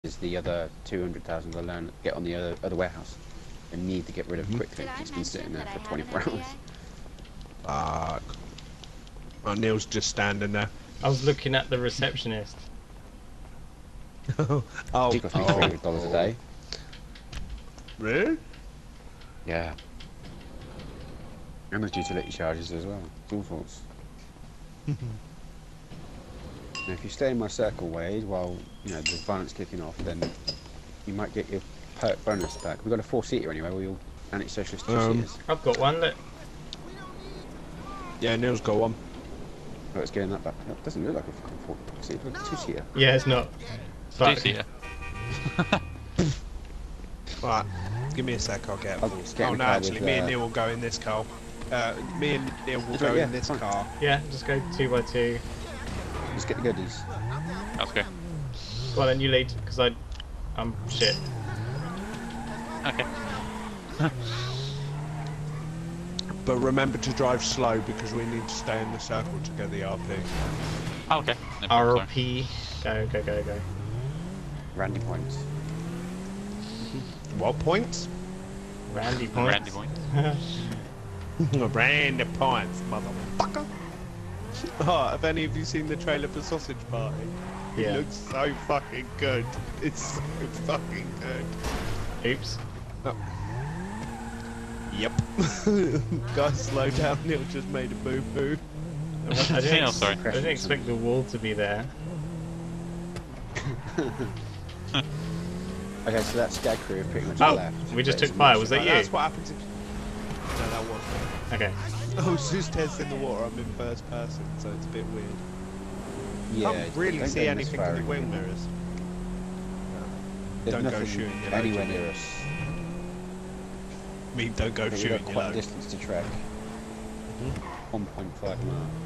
is the other 200,000 I learn get on the other warehouse. I need to get rid of quickly. It's been sitting there for 24 hours. Fuck. Oh, Neil's just standing there. I was looking at the receptionist. Oh. She cost me $300 a day. Really? Yeah. And there's utility charges as well. It's all sorts. Now, if you stay in my circle, Wade, while you know the violence kicking off, then you might get your perk bonus back. We've got a 4-seater anyway. We all anti-socialist 2-seaters. I've got one. Look. Yeah, Neil's got one. Oh, it's getting that back. That doesn't look like a fucking 4-seater. It's like a 2-seater. Yeah, it's not. But 2-seater. Right, give me a sec, I'll get it. Oh no, actually, me and Neil will go in this car. Me and Neil will go in this car. yeah, just go 2x2. Let's get the goodies. Let's go. Well, then you lead, because I'm shit. Okay. But remember to drive slow because we need to stay in the circle to get the RP. Oh, okay. No problem, RP. Go, go, go, go. Randy points. What points? Randy sorry. points. Randy point. Randy points, motherfucker. Oh, have any of you seen the trailer for Sausage Party? Yeah. It looks so fucking good. It's so fucking good. Oops. Oh. Yep. Guys, slow down. Neil just made a boo-boo. I didn't, Sorry. I didn't expect the wall to be there. Okay, so that's Skag Crew pretty much Oh, left. we just But took it's fire. much- Was that you? That's what happens if... No, that wasn't. Okay. Oh, Zuztez in the water. I'm in first person, so it's a bit weird. Yeah, Can't really don't see go in this anything in the firing wing ring. mirrors. There's Don't go nothing shooting your anywhere load, near us. I mean, don't go We've shooting got your quite a load. distance to trek. 1.5 mile.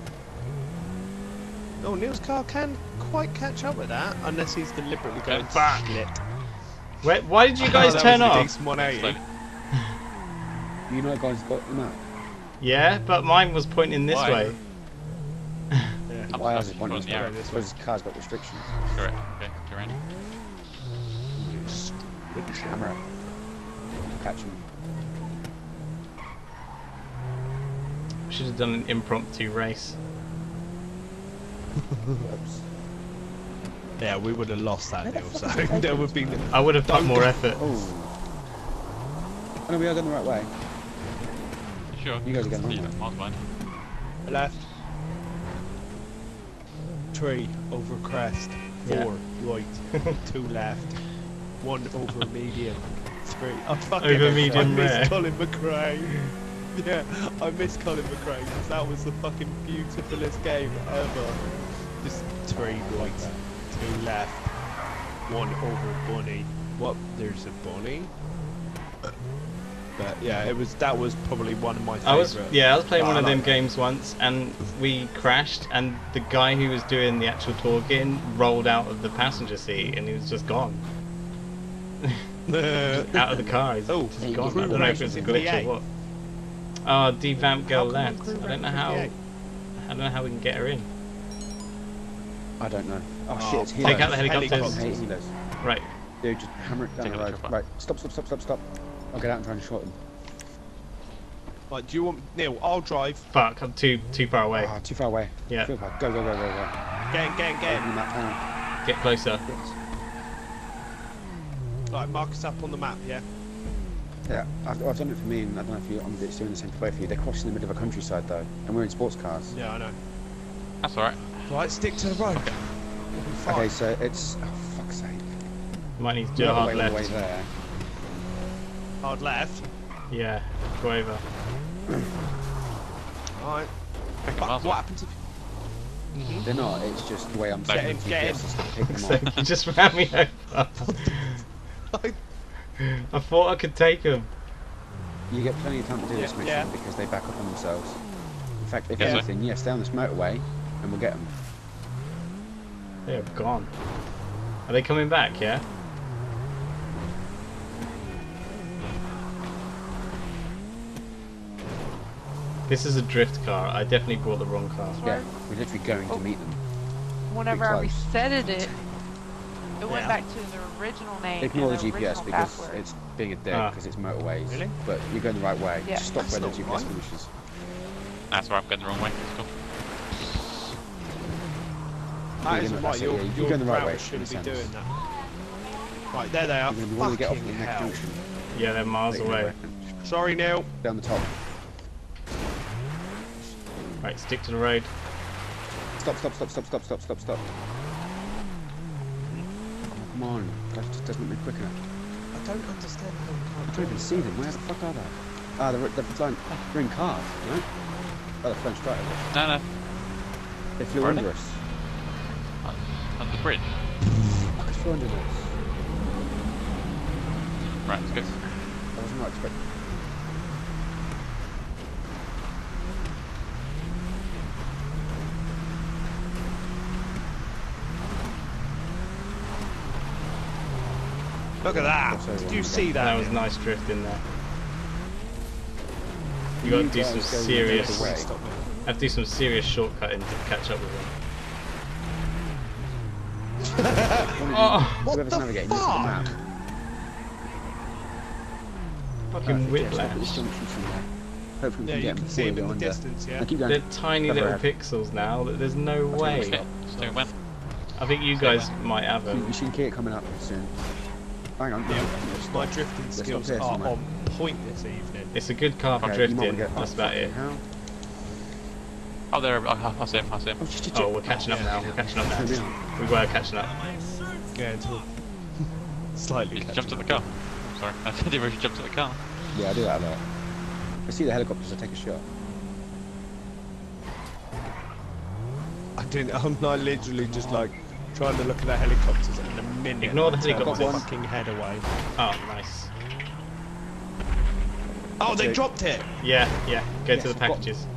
Oh, Neil's car can quite catch up with that, unless he's deliberately going Fuck. split. Why did you guys that turn was a off? decent 180. Slowly. You know guys got them out. Yeah, but mine was pointing this Why? way. Yeah. Why else is I'm pointing just this way? following the I suppose his car's got restrictions. Correct. Okay. Go Randy. Camera it. Catch him. Should have done an impromptu race. Oops. Yeah, we would have lost that Neil, so there would be... I would have put more effort. Oh. Oh no, we are going the right way. You sure? You guys are going the wrong Yeah, way. miles behind. Left. Tree over crest. 4 Yeah. right. 2 left. 1 over medium. 3. Oh, fuck Over it. medium I missed rare. Colin McRae. Yeah, I missed Colin McRae because that was the fucking beautifulest game ever. Just 3 right, 2 left, 1 over bunny. What? There's a bunny? But yeah, that was probably one of my I was favourite. playing Oh, one I of them like that. games once, and we crashed, and the guy who was doing the actual talking rolled out of the passenger seat, and he was just gone. Out of the car, he's Oh, just gone. I don't know if it's a glitch V8. or what. Oh, devamp girl How come left. crew I don't rank know is how. V8? I don't know how we can get her in. I don't know. Oh, Oh, shit, it's Take helos. out the helicopters. I hate helos. Right. Dude, just hammer it down Take the a road. look at Right, stop. I'll get out and try and short him. Right, do you want Neil? I'll drive. Fuck, I'm too far away. Ah, too far away. Yeah. Too far. Go. Get Open the map down. Get closer. Right, mark us up on the map, yeah? Yeah, I've done it for me, and I don't know if it's doing the same for both of you. They're crossing the middle of a countryside, though, and we're in sports cars. Yeah, I know. That's alright. Right, stick to the road. We'll be fine. Okay, so it's... Oh, fuck's sake. Might need to do The a other hard way, all the way left. there. Hard left. Yeah, go over. Alright. Pick 'em But up. what happens if... They're not, it's just the way I'm Get setting in, get in. GPS is to pick them So up. you just ran me over. I thought I could take him. You get plenty of time to do this Yeah, mission yeah. because they back up on themselves. In fact, if Yes, sir. anything, stay on this motorway, and we'll get them. They're gone. Are they coming back, yeah? This is a drift car. I definitely brought the wrong car. Yeah, we're literally going to meet them. Whenever I close. resetted it, it It went Yeah. back to the original name. Ignore the and GPS original because password. it's being a dick Ah. because it's motorways. Really? But you're going the right way. Yeah. Just stop That's where the not GPS right. finishes. That's right, I'm going the wrong way. Let's go. That Yeah, isn't that's right. it, Your, yeah, you're your going the right router way, shouldn't be in a sense. doing that. Right, there they are. You're going to want to get off at the Fucking next hell. junction. Yeah, they're miles Take it away. back. Sorry, Neil. Down the top. Right, stick to the road. Stop. Oh, come on. That just doesn't move quick enough. I don't understand how you I can't don't even see them. Where the fuck are they? Ah, they're flying. They're in cars, you know? Oh, they're flying straight over us. No, no. They flew Where are under they? us. On the bridge. They flew under us. Right, let's go. I was not expecting. Look at that. Crossover Did on you the see gun. that? That was nice drift in there. You got to do guys some go the serious. other way. Stop me. Have to do some serious shortcutting to catch up with them. Oh, What Whoever's the navigating, look at the fuck? map. fucking Perfect, yeah, stop at this whiplash. junction somewhere. Hopefully we Yeah, can you get can them see before them we in go the under. distance, yeah. Now keep They're going. tiny Cover little up. pixels now. That there's no way. Okay, still when? I think you guys might have You them. should get it coming up soon. Hang on. Yeah. Stop. My drifting Let's stop skills here are somewhere. on point this evening. It's a good car for Okay, you might wanna drifting. get- That's about it. How? Oh, there. I see him. I see him. Oh, just Oh, we're catching up now. We're catching up Turn me now. on. We were catching up. Yeah, until slightly. You catching jumped at the up. car. Sorry, I didn't really jump at the car. Yeah, I do that a lot. I see the helicopters, I take a shot. I'm not literally just like trying to look at the helicopters and in a minute. Ignore the I turn helicopters. my fucking head away. Oh, nice. Oh, they Okay. dropped it. Yeah, yeah. Go Yes, to the I've got- packages.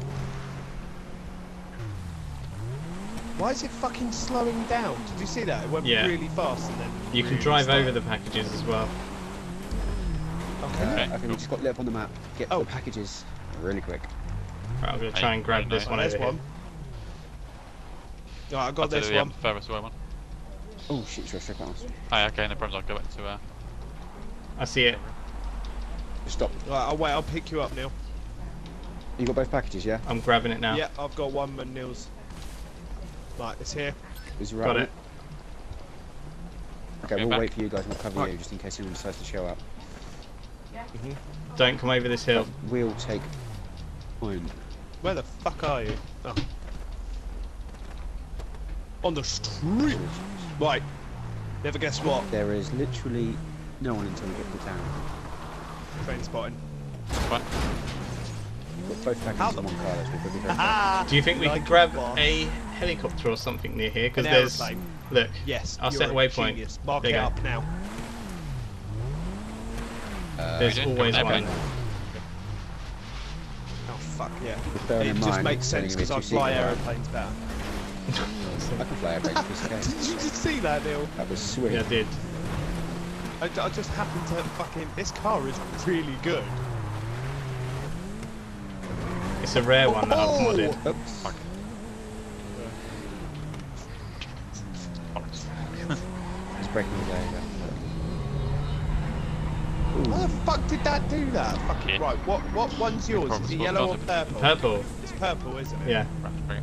Why is it fucking slowing down? Did you see that? It went Yeah. really fast and then. You can really drive slowed. over the packages as well. Okay. Okay, I think we cool. just got lit up on the map. Get Oh. the packages really quick. Right, I'm gonna Hey, try and grab right, this nice. one There's over here. one. Alright, I got I'll this do the one. furthest away one. Oh shit, sure, check that one. Oh, yeah, okay, no problems. I'll go back to. I see it. Just stop. Right, I'll wait. I'll pick you up, Neil. You got both packages, yeah? I'm grabbing it now. Yeah, I've got one and Neil's. Right, it's here. Is you Got right? it. Okay, Go we'll back. wait for you guys. We'll cover Right. you just in case anyone decides to show up. Don't come over this hill. We'll take point. Where the fuck are you? Oh. On the street. Right. Never guess what? There is literally no one until we get to town. Train spotting. What? We've got both packages How in the- one car. That's what we'll be very Ah! Do you think we Like could grab boss. a helicopter or something near here? Because An there's. aeroplane. Look. Yes. I'll you're set a waypoint. genius. Mark There it you go. up now. There's we didn't always come one. there, Oh fuck yeah. Just bearing It in just mind, makes it's sense only because gonna I be fly two-seater, right? aeroplanes better. I can fly airplanes piece of cake. Did you just see that, Neil? That was sweet. Yeah, I did. I just happened to fucking. This car is really good. It's a rare one that I've modded. Oops. Fuck. Bollocks. It's breaking the day. Why the fuck did that do that? Fucking Yeah. right. What one's yours? Is Probably it yellow or doesn't. purple? Purple. It's purple, isn't it? Yeah. Right, bring it.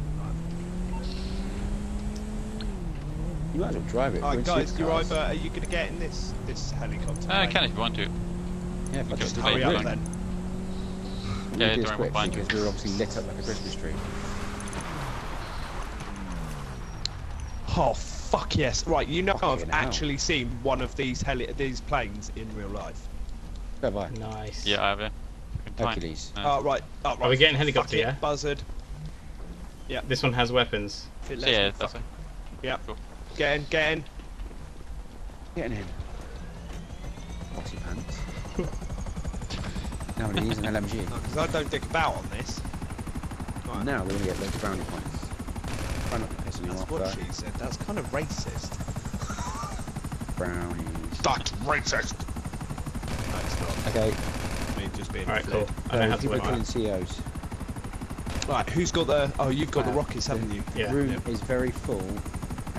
You might as well drive it. Alright, We're in guys, you're supercars. either are you gonna get in this helicopter? I mate? can if you want to. Yeah, if I You just can Hurry play up it. then. We'll Yeah, do this don't quick mind. because we're obviously lit up like a Christmas tree. Oh fuck yes! Right, you know I've Fucking hell. actually seen one of these planes in real life. So have I. Nice. Yeah, I have it. Fine. Hercules. Oh right. Oh, right. we getting helicopter, Fuck it, yeah? Buzzard. This one has weapons. If it So, lets yeah, me that's fuck- it. Yeah. Cool. Get in. Get in. Getting in. Bossy pants. Now we're gonna use an LMG. Because I don't dick about on this. Right. Now we're gonna get loads of brownie points. Try not to piss anyone That's off what though. she said. That's kind of racist. Brownies. That's racist. No, it's not. Okay, I mean, just being. a Alright, flip. cool. I know how to people are work killing that. COs. Right, who's got the? Oh, you've got the Wow. rockets, haven't you? The Yeah. room Yeah. is very full,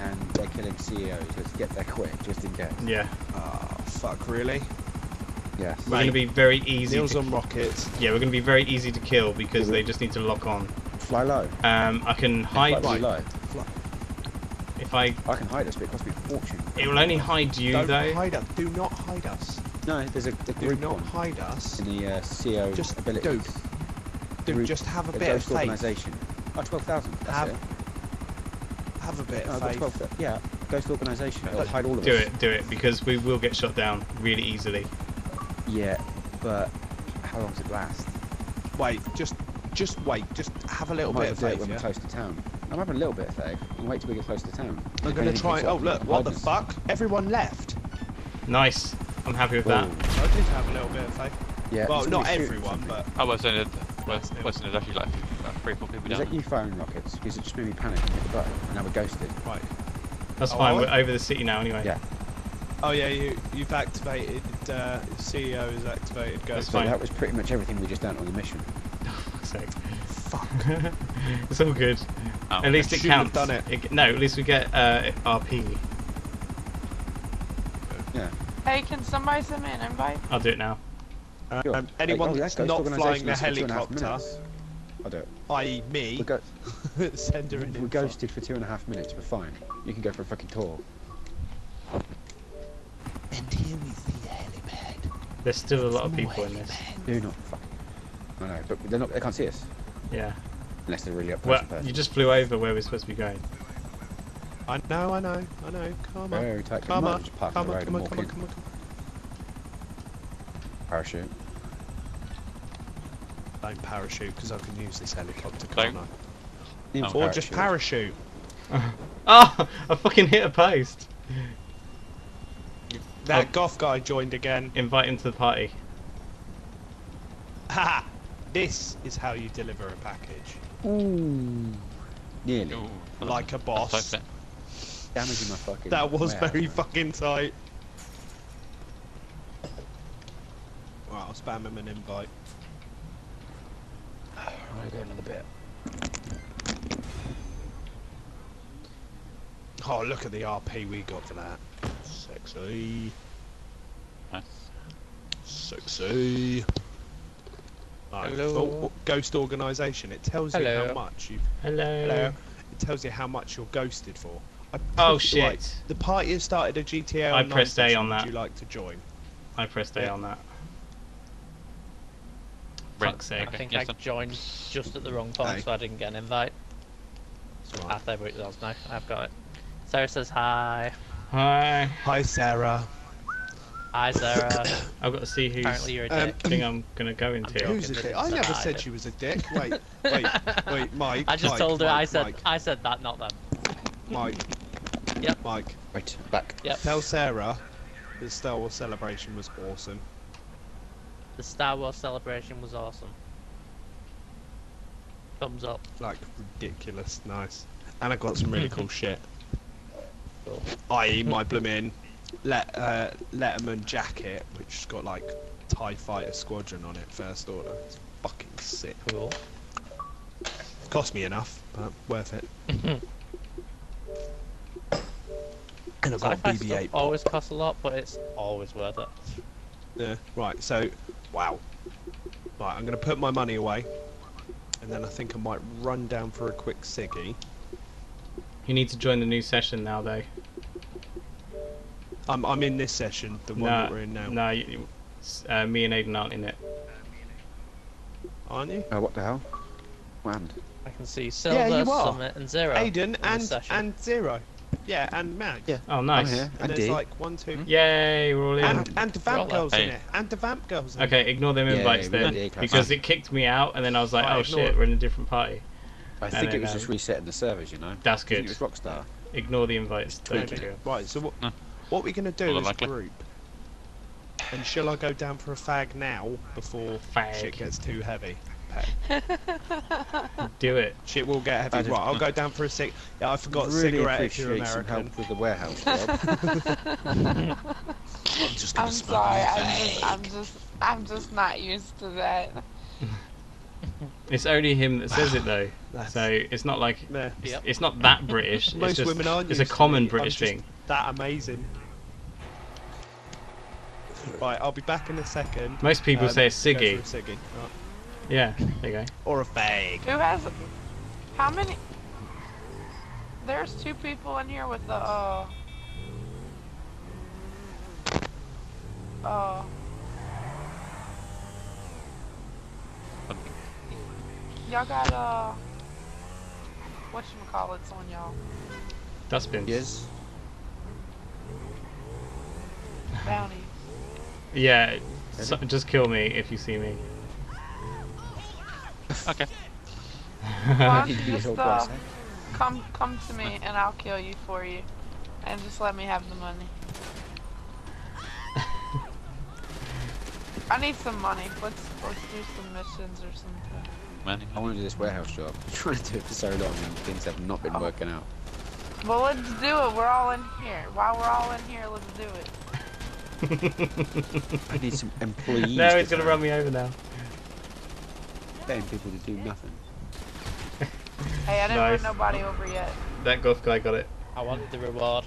and they're killing CEOs. Let's get there quick, just in case. Yeah. Oh, fuck, really? Yes. We're going to be very easy. Meals on rockets. Yeah, we're going to be very easy to kill because they just need to lock on. Fly low. I can hide. Fly low. If I can hide us, but it costs me a fortune. It will only hide you Don't though. hide us. Do not hide us. No, there's a Do group not one hide us. in the CO Just, abilities. Dude, Group- just have a the bit of Ghost faith. organisation. Oh, 12,000. That's Have it. Have a bit No, of I've got faith. 12,000. Yeah, Ghost organisation. It'll hide all of Do us. it, because we will get shot down really easily. Yeah, but how long does it last? Wait, just wait. Just have a little I might bit of do it faith. when we're Yeah? close to town. I'm having a little bit of faith. I'll wait till we get close to town. I'm If gonna anything try. picks Oh up, look! hide What the us. fuck? Everyone left. Nice. I'm happy with that. Ooh. I did have a little bit of faith. Yeah, Well, it's not really shooting everyone, something. but I was in it. Western is actually like 3-4 people Was down. that you firing rockets? Because it just made me panic and hit the button, and now we're ghosted. right. That's Oh, fine. are we? We're over the city now anyway. Yeah. Oh yeah, you've activated. CEO has activated. That's Ghost. So fine. that was pretty much everything we just done on the mission. Fuck's sake. Fuck. It's all good. Oh, At least it Shouldn't have counts. done it. No, at least we get RP. Yeah. Hey, can somebody send me an invite? I'll do it now. Sure. Anyone Hey, that's Ghost not organisation flying the is for 2.5 helicopter, minutes. I'll do it. i.e. me, send her an We're invite. ghosted for 2.5 minutes. We're fine. You can go for a fucking tour. And here is the helipad. There's still a lot of people in this. Do not fucking. I know, but they're not. They can't see us Yeah. unless they're really up Well, close. you just flew over where we're supposed to be going. I know. Come on. Very tight. Come Might on. just park Come on the on. road Come and on. walk Come on. in. Come on. Parachute. Don't parachute because I can use this helicopter, can't Don't. Need Oh. to I? Or just parachute. Oh! I fucking hit a post! That goth guy joined again. Invite him to the party. Ha! This is how you deliver a package. Ooh. Nearly. Ooh, Like a boss. that's like Damaging my fucking. That was warehouse, very man. fucking tight. Right, I'll spam him an invite. I'll go another bit. Oh, look at the RP we got for that. Sexy. Nice. Sexy. Right, Hello. oh, ghost organisation. It tells you Hello. how much you. Hello. It tells you how much you're ghosted for. Oh Right, shit. the party has started a GTA I Online pressed A session. on that. Would you like to join? I pressed A Yeah. on that. Right, Fuck's sake. I think yes, I done. joined just at the wrong point, Aye. so I didn't get an invite. That's Ah, right. there it is now. I've got it. Sarah says hi. Hi. Hi, Sarah. Hi, Sarah. I've got to see whose Apparently you're a Um, dick. thing I'm gonna go into. joking. Who's a that dick? it's I a never lie, said but- she was a dick. Wait, Mike. I just Mike, told her. Mike, I said that, not them. Mike. Yep. Mike. Right, back. Yep. Tell Sarah the Star Wars celebration was awesome. The Star Wars celebration was awesome. Thumbs up. Like ridiculous, nice. And I got some really cool shit. Cool. I.e. my blooming Letterman jacket, which's got like TIE Fighter Squadron on it, first order. It's fucking sick. Cool. Cost me enough, but worth it. And I've got a Sci-fi BB-8 stuff pop. always costs a lot, but it's always worth it. Yeah, right, so, wow. Right, I'm going to put my money away. And then I think I might run down for a quick ciggy. You need to join the new session now, though. I'm in this session, the one that we're in now. No, me and Aiden aren't in it. Aren't you? Oh, what the hell? Wand. I can see Yeah, Silver, you are. Summit, and Zero. Aiden in the and session. Zero. Yeah, and Mag. Yeah. Oh, I'm nice. here. And And there's D. like 1, 2... Yay, we're all in. And the Vamp Roll Girl's in Hey. it. And the Vamp Girl's in it. Okay, ignore them Yeah, invites we then, did, class. because it kicked me out, and then I was like, Right, oh ignore shit, it. we're in a different party. I And think then, it was just resetting the servers, you know. That's I think good. it was Rockstar. Ignore the invites. Don't Okay. do it. Right, so Huh. what we're going to do Well, as a likely. group... And shall I go down for a fag now, before Fag. shit gets too heavy? Do it. Shit will get heavy. I just- Right, I'll go down for a cig. Yeah, I forgot really cigarette if you're appreciate some American. help with the warehouse job. I'm just gonna I'm smoke sorry. my fag. I'm just not used to that. It's only him that says it though. That's- So it's not like Yeah. it's not that British. Most it's just, women aren't it's a used to common me. I'm British just thing. That amazing. Right, I'll be back in a second. Most people say a Go ciggy. for a ciggy. Right. Yeah, there you go. Or a fag. Who has? How many? There's 2 people in here with the y'all got whatchamacallits on y'all? Dustbins. Yes. Bounties. Yeah, so, just kill me if you see me. Okay. Why don't He'd you be just so blessed, eh? come to me and I'll kill you for you, and just let me have the money. I need some money. Let's do some missions or something. Money. I want to do this warehouse job. I'm trying to do it for so long and things have not been working out. Well, let's do it. We're all in here. While we're all in here, let's do it. I need some employees. No, to he's gonna throw. run me over now. Getting people to do nothing. Hey, I didn't Nice. run nobody over yet. That golf guy got it. I want the reward.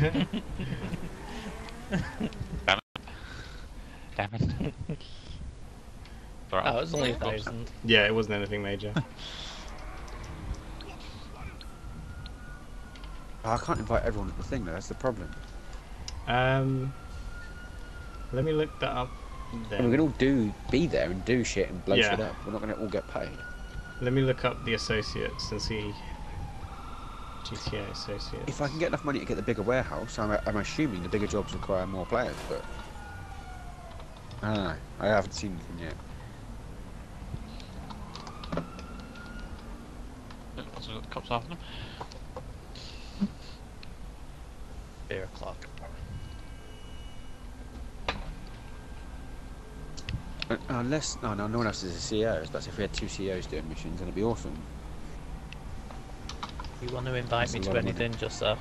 Damn it. Alright. Oh, it was only 1,000. Yeah, it wasn't anything major. Oh, I can't invite everyone at the thing though, that's the problem. Let me look that up. And we can all be there and do shit and blow Yeah. shit up. We're not going to all get paid. Let me look up the associates and see. GTA associates. If I can get enough money to get the bigger warehouse, I'm assuming the bigger jobs require more players, but I don't know. I haven't seen anything yet. Lots of cops after them. Beer o'clock. Unless no one else is a CEO. That's if we had 2 CEOs doing missions, then it'd be awesome. You want to invite That's me a to lot of money. anything, just so.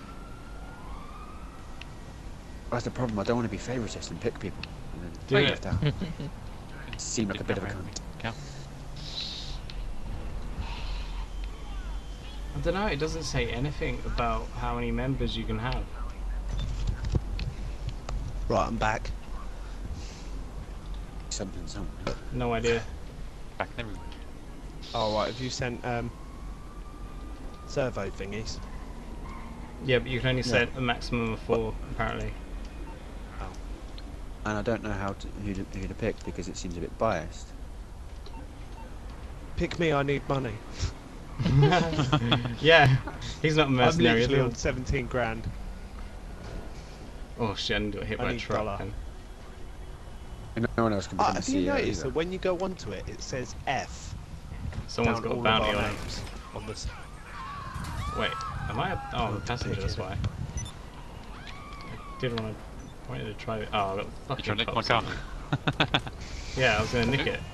That's the problem. I don't want to be favouritist and pick people. And then Do get it. left out. Seem like a bit of a cunt. Cal. I don't know. It doesn't say anything about how many members you can have. Right, I'm back. Something. No idea. Back in the room. Oh, right, have you sent servo thingies? Yeah, but you can only set a maximum of 4 apparently. And I don't know who to pick because it seems a bit biased. Pick me, I need money. Yeah, he's not a I'm mercenary. is literally he? on 17 grand. Oh shit! I didn't get hit I by a need truck. dollar. then. And no one else can become a Have you CEO noticed either. that when you go onto it, it says F Someone's down got a all of bounty our on it. names on this? Wait, am I? Oh, I'm a passenger. pick That's it. why. I did want to. Wanted to try it. Oh, I got You fucking trying to nick my cops car? on me. Yeah, I was gonna nick it.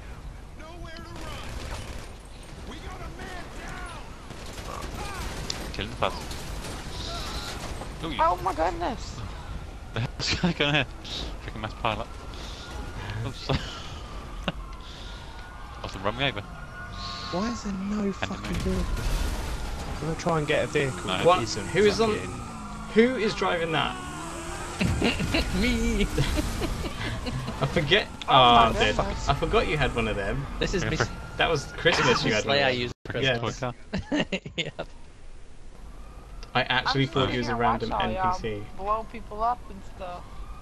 Killing the fuzz. Ooh, you Oh my goodness! the hell's going on here? Freaking mass pilot. Oops. Must have run me over. Why is there no fucking moving. vehicle? I'm gonna try and get a vehicle. No. that What? isn't Who is on? fucking- Who is driving that? Me! I forget. Oh Oh, my I'm dead. goodness. I forgot you had one of them. This is me. That was Christmas. You had one. Slay I Of them. use for Yeah. Christmas. Toy car. Yep. I actually I'm thought sitting he was a here random watching all y'all NPC. blow people up and stuff.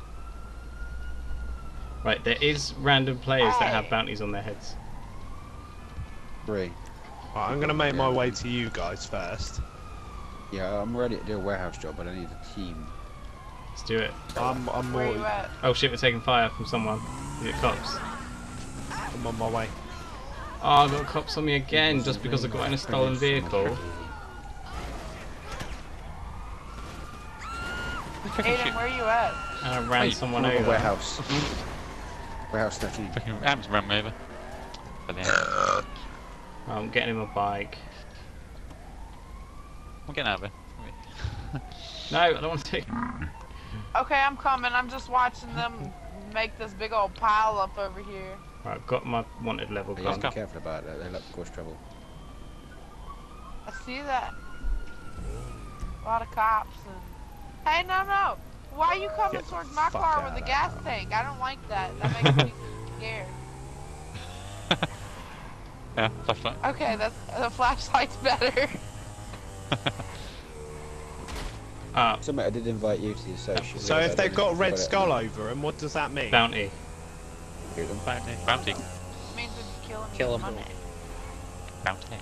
Right, there is random players that have Hey. bounties on their heads. 3. Right, I'm gonna make my way to you guys first. Yeah, I'm ready to do a warehouse job, but I need a team. Let's do it. I'm Where more. you at? Oh shit, we're taking fire from someone. Is it cops? I'm on my way. Oh, I got cops on me again just because I got in a stolen vehicle. Aiden, where you at? And I ran Wait, someone I'm at the over. warehouse. Warehouse 13. Freaking Adam's ran me over. But then, Oh, I'm getting him a bike. I'm getting out of here. No, I don't want to take. Okay, I'm coming. I'm just watching them make this big old pile up over here. Right, I've got my wanted level Yeah, gone. be careful about that. They'll cause trouble. I see that. A lot of cops and... Hey, no! Why are you coming Get the towards my fuck car with outta a gas tank? I don't like that. That makes me scared. Yeah, flashlight. Okay, that's the flashlight's better. Somebody, I did invite you to the associate. So if they've got a red skull over them, what does that mean? Bounty. Shoot them. Bounty. It means if you kill him, you Kill get him. money. Bounty.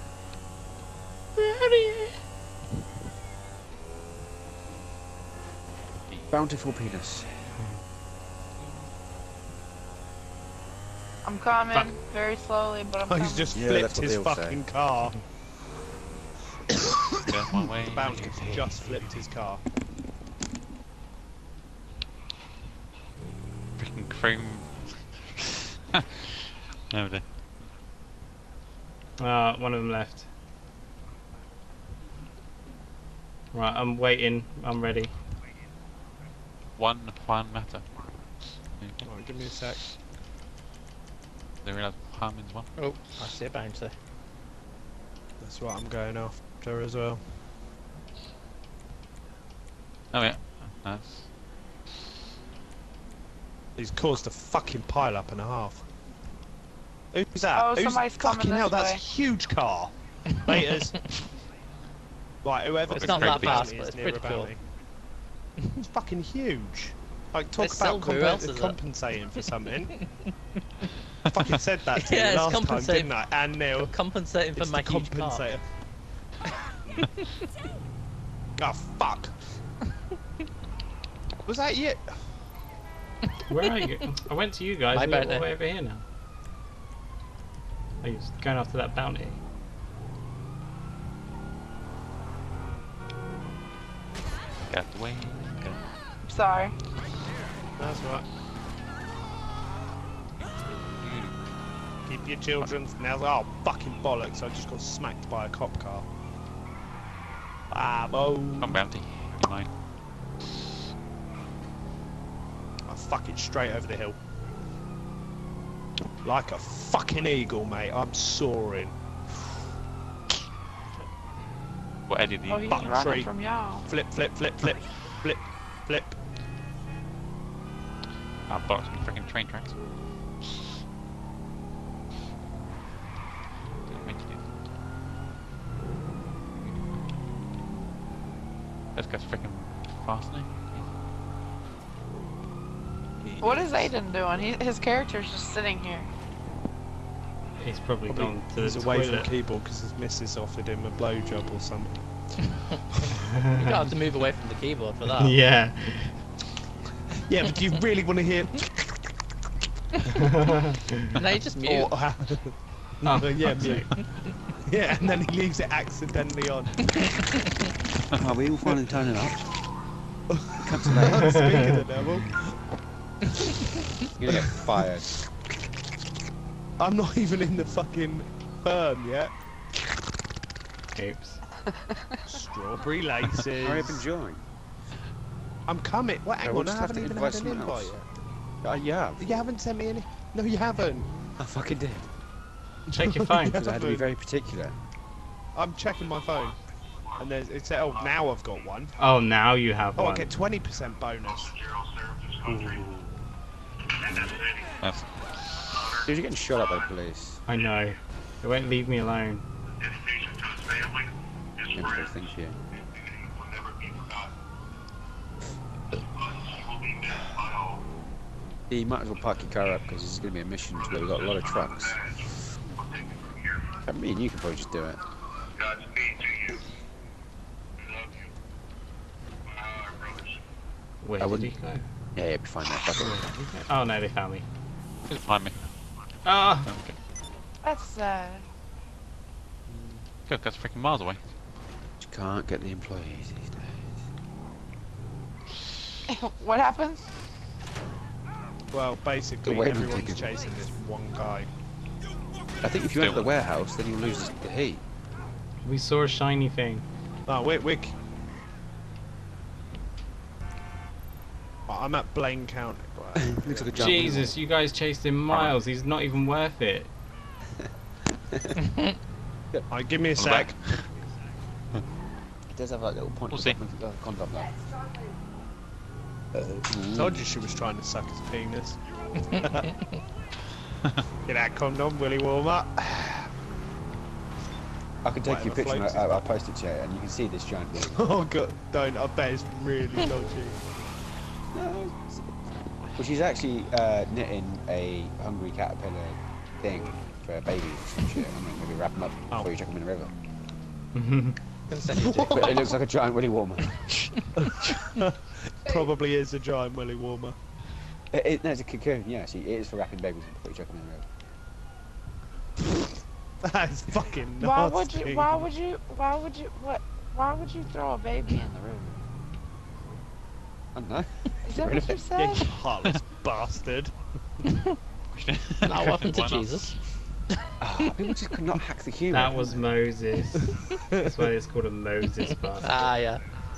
Bountiful penis. I'm coming Fuck. very slowly, but I'm Oh, coming. he's just Yeah, flipped that's what his they all say. fucking car. Go my way. The bounty just flipped his car. Freaking chrome. No, dear. One of them left. Right, I'm waiting. I'm ready. One matter. Alright, give me a sec. They realise Harmon's one. Oh, I see a bounty. That's what I'm going after as well. Oh yeah. Nice. He's caused a fucking pile up and a half. Who's that? Oh, Who's somebody's coming fucking this hell? That's a way. huge car. Laters. Right, whoever. It's not that fast, is but it's near a pretty cool. bounty. It's fucking huge. Like, talk It's about silver, who else is it? compensating for something. I fucking said that to Yeah, you it's last time, compensating. didn't I? And Neil. Compensating for It's my the huge car. compensator. Oh, fuck. Was that you? Where are you? I went to you guys. My We're all bounty. way over here now. Are you going after that bounty? Get out the way. Go. Sorry. That's right. Keep your children's now. Oh, fucking bollocks. I just got smacked by a cop car. Bravo. Come bounty. You're mine. I fuck it straight over the hill. Like a fucking eagle, mate. I'm soaring. What Eddie did Oh, you? he's Fuck running tree. from y'all. Flip, flip, flip, flip, flip, flip. Ah, bollocks, me freaking train tracks. Didn't mean to do that. This guy's freaking fast now. What is Aiden doing? His character's just sitting here. He's probably gone to He's the away from the toilet. keyboard because his missus offered him a blowjob or something. You don't have to move away from the keyboard for that. Yeah. Yeah, but do you really want to hear? Now you just mute. Or, Oh, yeah, fuck's mute. Yeah, and then he leaves it accidentally on. Are we all finally turning up? Speaking of devil, You're gonna get fired. I'm not even in the fucking firm yet. Oops. Strawberry laces. Hurry up and join. I'm coming. What? Hang we'll on, I just have haven't to even invite had an someone invite else. yet. Yeah. You haven't sent me any. No, you haven't. I fucking did. Check your phone. Because I had to be very particular. I'm checking my phone, and there's it said, oh, now I've got one. Oh, now you have Oh, I one. get 20% bonus. That's Dude, you're getting shot up by the police. I know. They won't leave me alone. Interesting thing for you. You might as well park your car up because this is going to be a mission where we've got a lot of trucks. I mean, you could probably just do it. Where I did wouldn't- he go? Yeah, you'll be fine there. Fuck it. Oh no, they found me. just behind me. Ah! Okay. That's sad. Good, that's freaking miles away. You can't get the employees these days. What happened? Well, basically, The waving everyone's ticket. chasing this one guy. I think if you enter the warehouse, then you'll lose the heat. We saw a shiny thing. Oh, wait, Wick. I'm at Blaine County. Right. Looks like a giant Jesus, you guys chased him miles. He's not even worth it. Alright, give me a On the sec. back. It does have like little point We'll see. condom though. Told you she was trying to suck his penis. Get that condom, Willy Warmer. I can take you a picture and Whatever I'll post it to you, and you can see this giant wheel. Oh god, don't. I bet it's really dodgy. Well, she's actually knitting a hungry caterpillar thing for babies or some shit. I'm gonna maybe wrap them up before you chuck them in the river. Gonna send you to- But it looks like a giant willy warmer. Probably is a giant Willy Warmer. No, it's a cocoon. Yeah, it is for wrapping babies before you chuck them in the river. That's fucking nasty. Why would you throw a baby in the river? I don't know. Is that what you Yeah, said? you heartless bastard. Now what happened to Why not? Jesus? People just could not hack the humour. That was Moses. That's why it's called a Moses bus. Ah, yeah.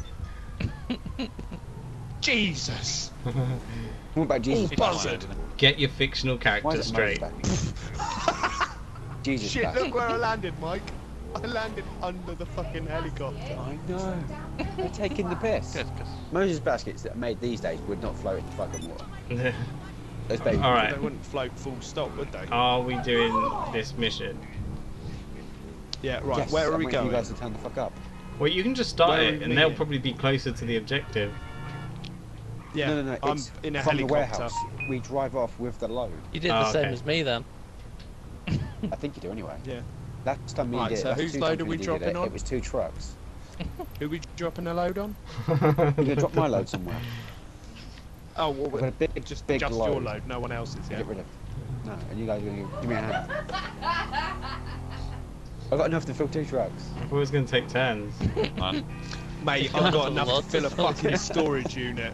Jesus. What about Jesus? Oh, buzzard. Get your fictional Why character is it straight. Moses back? Jesus Shit, back. look where I landed, Mike. I landed under the fucking helicopter. I know. They're taking the piss. Good, 'cause Moses baskets that are made these days would not float in fucking water. Those babies. All right. They wouldn't float full stop, would they? Are we doing this mission? Yeah, right. Yes, Where are I'm we waiting for going? you guys to turn the fuck up. Well, you can just start Where are it, we and they'll meeting? probably be closer to the objective. Yeah, No, no, no. I'm It's in a from the helicopter. warehouse. We drive off with the load. You did Oh, the same okay. as me then. I think you do anyway. Yeah. Last time we Right, did it. so last whose two load times are we did dropping it, on? It was 2 trucks. Who we dropping a load on? You're gonna drop my load somewhere. Oh, well, We've got a big, just big your load. load, no one else's. To Yeah. get rid of. No, and you guys are gonna give me a hand. I've got enough to fill 2 trucks. I thought it was going to take turns. none. Mate, You've I've got got a enough lot to fill a to fill. fucking storage unit.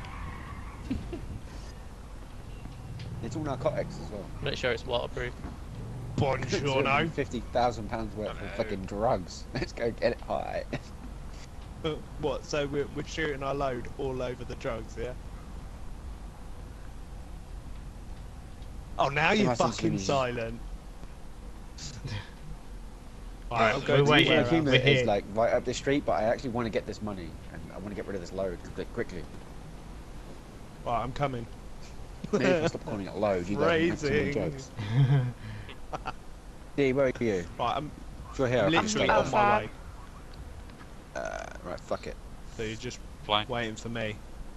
It's all narcotics as well. Make sure it's waterproof. Buongiorno. £50,000 worth of fucking drugs. Let's go get it high. What? So we're shooting our load all over the drugs, yeah? Oh, now you're must have fucking seen- silent. Alright, I'll we're go to waiting. where The humour We're here. is like right up the street, but I actually want to get this money and I want to get rid of this load quickly. Right, I'm coming. Maybe if you stop calling it load, you don't have too many Phrasing. jokes. D, where are you? Right, I'm If you're here, I can literally start. on my outside. way. Right, fuck it. So you're just Flying. waiting for me.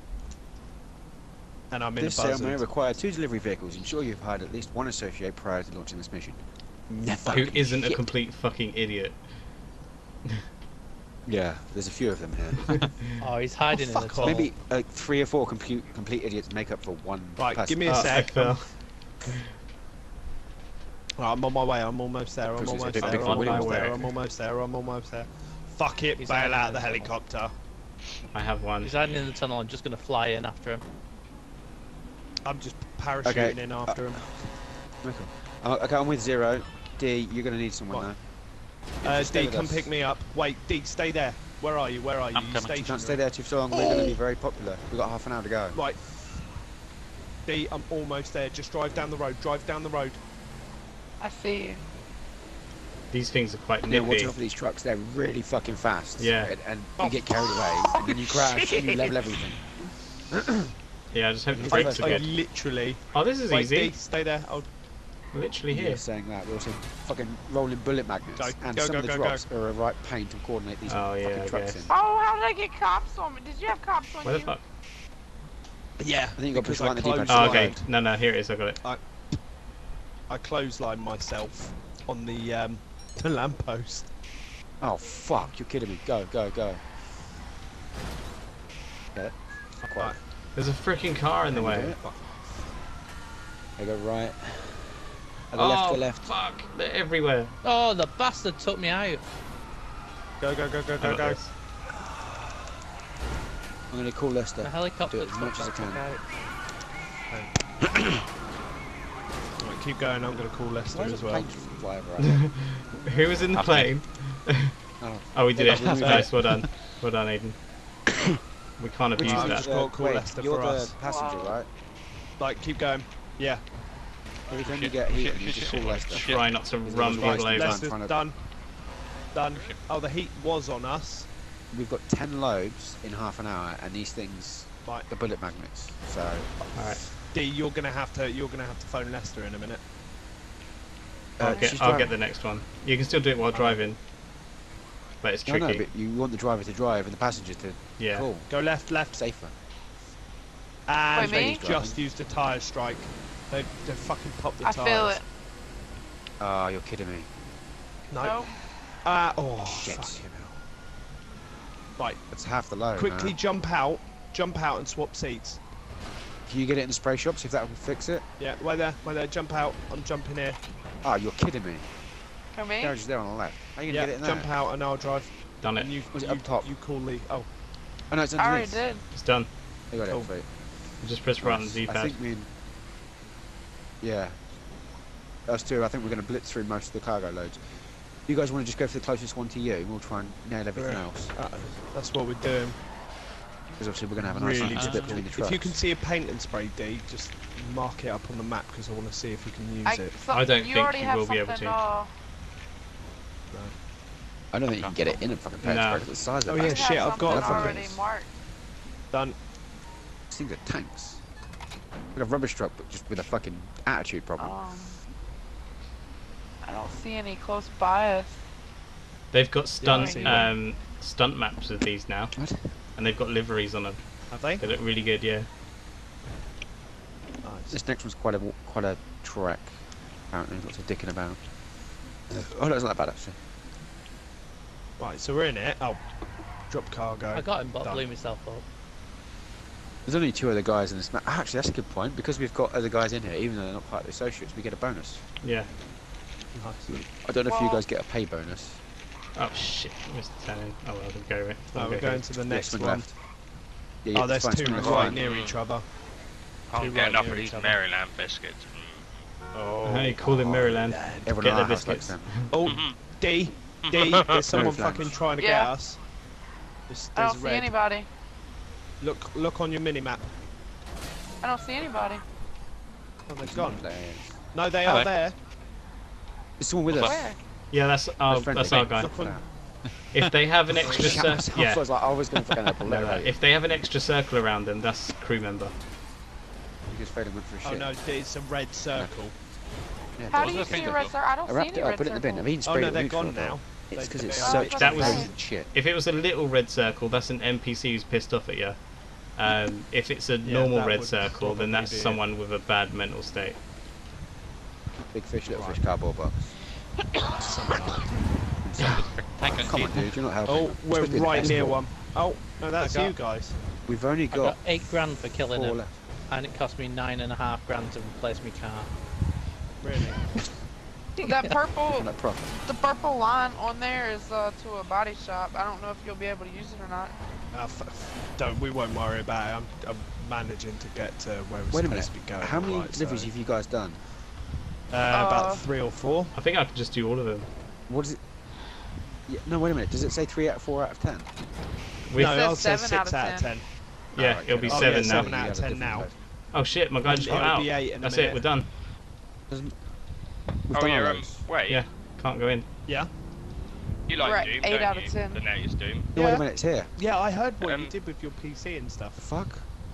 And I'm in This a sale may buzzard. require 2 delivery vehicles. Ensure you've hired at least 1 associate prior to launching this mission. Never. Who isn't a complete fucking idiot? Yeah, there's a few of them here. Oh, he's hiding in the fuck off. tunnel. Maybe 3 or 4 complete idiots make up for 1 Right, person. give me a Oh, I sec. fell. Right, I'm on my way. I'm almost there. I'm Because it's a almost bit there. big I'm for William almost there. there. I'm almost there. I'm almost there. Fuck it. He's Bail hiding out in the the tunnel. helicopter. I have one. He's hiding in the tunnel. I'm just gonna fly in after him. I'm just parachuting Okay, in after him. Okay, I'm with 0. D, you're going to need someone What? now. Stay D, with come us. pick me up. Wait, D, stay there. Where are you? Where are you? I'm You coming. You can't stay stationary? there too long, we're going to be very popular. We've got half an hour to go. Right. D, I'm almost there. Just drive down the road. Drive down the road. I see you. These things are quite Yeah, watch nippy. out for these trucks, they're really fucking fast. Yeah. And Oh, you get carried away, and then you crash, and you level everything. Yeah, I just hope the I- brakes are I good. literally. Oh, this is Wait, easy. D, stay there. I'll Literally You're here. saying that, we're also fucking rolling bullet magnets. Go, And go, some go, of the go, drops are a right pain to coordinate these Oh, yeah, fucking I trucks guess. in. Oh, how did I get cops on me? Did you have cops on Where the you? fuck? Yeah. I think you got to because push right on the D-pad. closed Oh, Slide. okay. No, here it is. I got it. I clotheslined myself on the lamppost. Oh fuck, you're kidding me. Go, go, go. Get it? Not quite. Right. There's a freaking car in the Can you do way. it? I go right. At the Oh, left, to the left. fuck. They're everywhere. Oh, the bastard took me out. Go, go, go, go, I go, got go. this. I'm going to call Lester. The helicopter Do it as took much as I me can. out. Right, keep going. I'm going to call Lester Why is as it well. paint fly over our head? Who was in the Up plane? Oh. Oh, we did it. Yeah, we Nice. Well done. Well done, Aiden. We can't Which abuse I've that. just got call Leicester you're for the us. passenger, Wow. right? Like, keep going. Yeah. Every time you Shit, get heat, shit, you shit, just shit, call shit. Leicester. Try not to Is it run right? people over. Leicester- Leicester's trying to- done. Done. Oh, the heat was on us. We've got 10 loads in half an hour, and these things Right. are bullet magnets. So Alright, D, you're gonna have to phone Leicester in a minute. I'll she's get driving. the next one. You can still do it while driving. But it's No, tricky. no, but you want the driver to drive and the passenger to Yeah. call. Go left. Safer. And Wait, me? they just used a tyre strike. They fucking popped the I tyres. feel it. Oh, you're kidding me. No. Nope. Oh, Shit. fucking hell. Right, That's half the load. quickly man. jump out and swap seats. Can you get it in the spray shop, see if that will fix it? Yeah, wait there, jump out. I'm jumping here. Oh, you're kidding me. For me? Garage is there on the left. How are you going Yeah, to get it in jump there? out and I'll drive. Done it. And you, Was it you, up top? You call Lee. Oh, Oh, no, it's I already underneath. did. It's done. You got Cool. it, sweet. Just press right on the Nice. D-pad. I think yeah. Us two, I think we're going to blitz through most of the cargo loads. You guys want to just go for the closest one to you? We'll try and nail everything Yeah. else. that's what we're doing. Because obviously we're going to have a nice Really split difficult. between the trucks. If you can see a paint and spray, D, just mark it up on the map because I want to see if you can use it. I don't you think already you have will be able something, to. I don't think you can get it in a fucking paint No. spray. Look at the size Oh, of yeah, that. you shit, have I've got something it. already marked. Done. These things are tanks. Like a rubbish truck, but just with a fucking attitude problem. I don't see any close by us. They've got I see stunt maps of these now, What? and they've got liveries on them. Have they? They look really good, yeah. Nice. This next one's quite a trek. Apparently, lots of dicking about. Oh, no, it's not that bad actually. Right, so we're in it. Oh, drop cargo. I got him, but Done. blew myself up. There's only 2 other guys in this map. Actually, that's a good point. Because we've got other guys in here, even though they're not part of the associates, we get a bonus. Yeah. Nice. I don't know if you Well- guys get a pay bonus. Oh shit, missed the turn. Oh well, we'll go with it. Oh, we're going to the next swing one. left. Yeah, Oh, there's it's fine, 2 swing left, right fine. near each other. Can't Two get right enough near of each these other. Maryland biscuits. Oh. Hey, call them Maryland. Everyone Get in the our house likes biscuits. them. Oh, D, there's someone Flange. fucking trying to Yeah. get us. There's I don't see red. anybody. Look on your mini map. I don't see anybody. Oh, they've gone. Players. No, they Hello. are there. There's someone with us. Where? Yeah, that's our friendly. guy. Look on. If they have an extra Shut circle, myself. yeah. I was like, I was going to fucking help a No, no. load. If they have an extra circle around them, that's crew member. You just failed and went through Oh shit. no, it's a red circle. Yeah, How it do does. you see a red circle? I don't I see wrapped any it up, red put it in the bin. I've circles. even Oh sprayed no, it they're neutral gone though. now. It's because They- it's they so are. it's That was- frozen shit. If it was a little red circle, that's an NPC who's pissed off at you. If it's a Yeah, normal that red would circle, then probably that's be it. someone with a bad mental state. Big fish, little Right. fish, cardboard box. Tank and Come on, dude, you're not helping. Oh, It's we're supposed to be the right best near ball. one. Oh, no, that's I got- you guys. We've only I got got 8 grand for killing 4 him, left. and it cost me 9.5 grand to replace my car. Really? That purple, on that prop. the purple line on there is to a body shop. I don't know if you'll be able to use it or not. We won't worry about it. I'm managing to get to where we're Wait a minute. supposed to be going. How many right, deliveries so- have you guys done? About 3 or 4. I think I could just do all of them. What is it? Yeah, no, wait a minute. Does it say 3 out of 4 out of 10? We- No, It it'll says say 7 6 out of 10. Yeah, Alright, it'll be okay. Oh, 7 yeah, now. 7 out of 10 now. Oh shit, my guy just got It'll out. be 8 in a That's it, minute. we're done. We've Oh, done you're our loads. wait. Yeah, can't go in. Yeah? You like We're at Doom, 8 don't out of you? 10. The latest Doom. No, wait Yeah. a minute, it's here. Yeah, I heard what you Um, did with your PC and stuff. The fuck?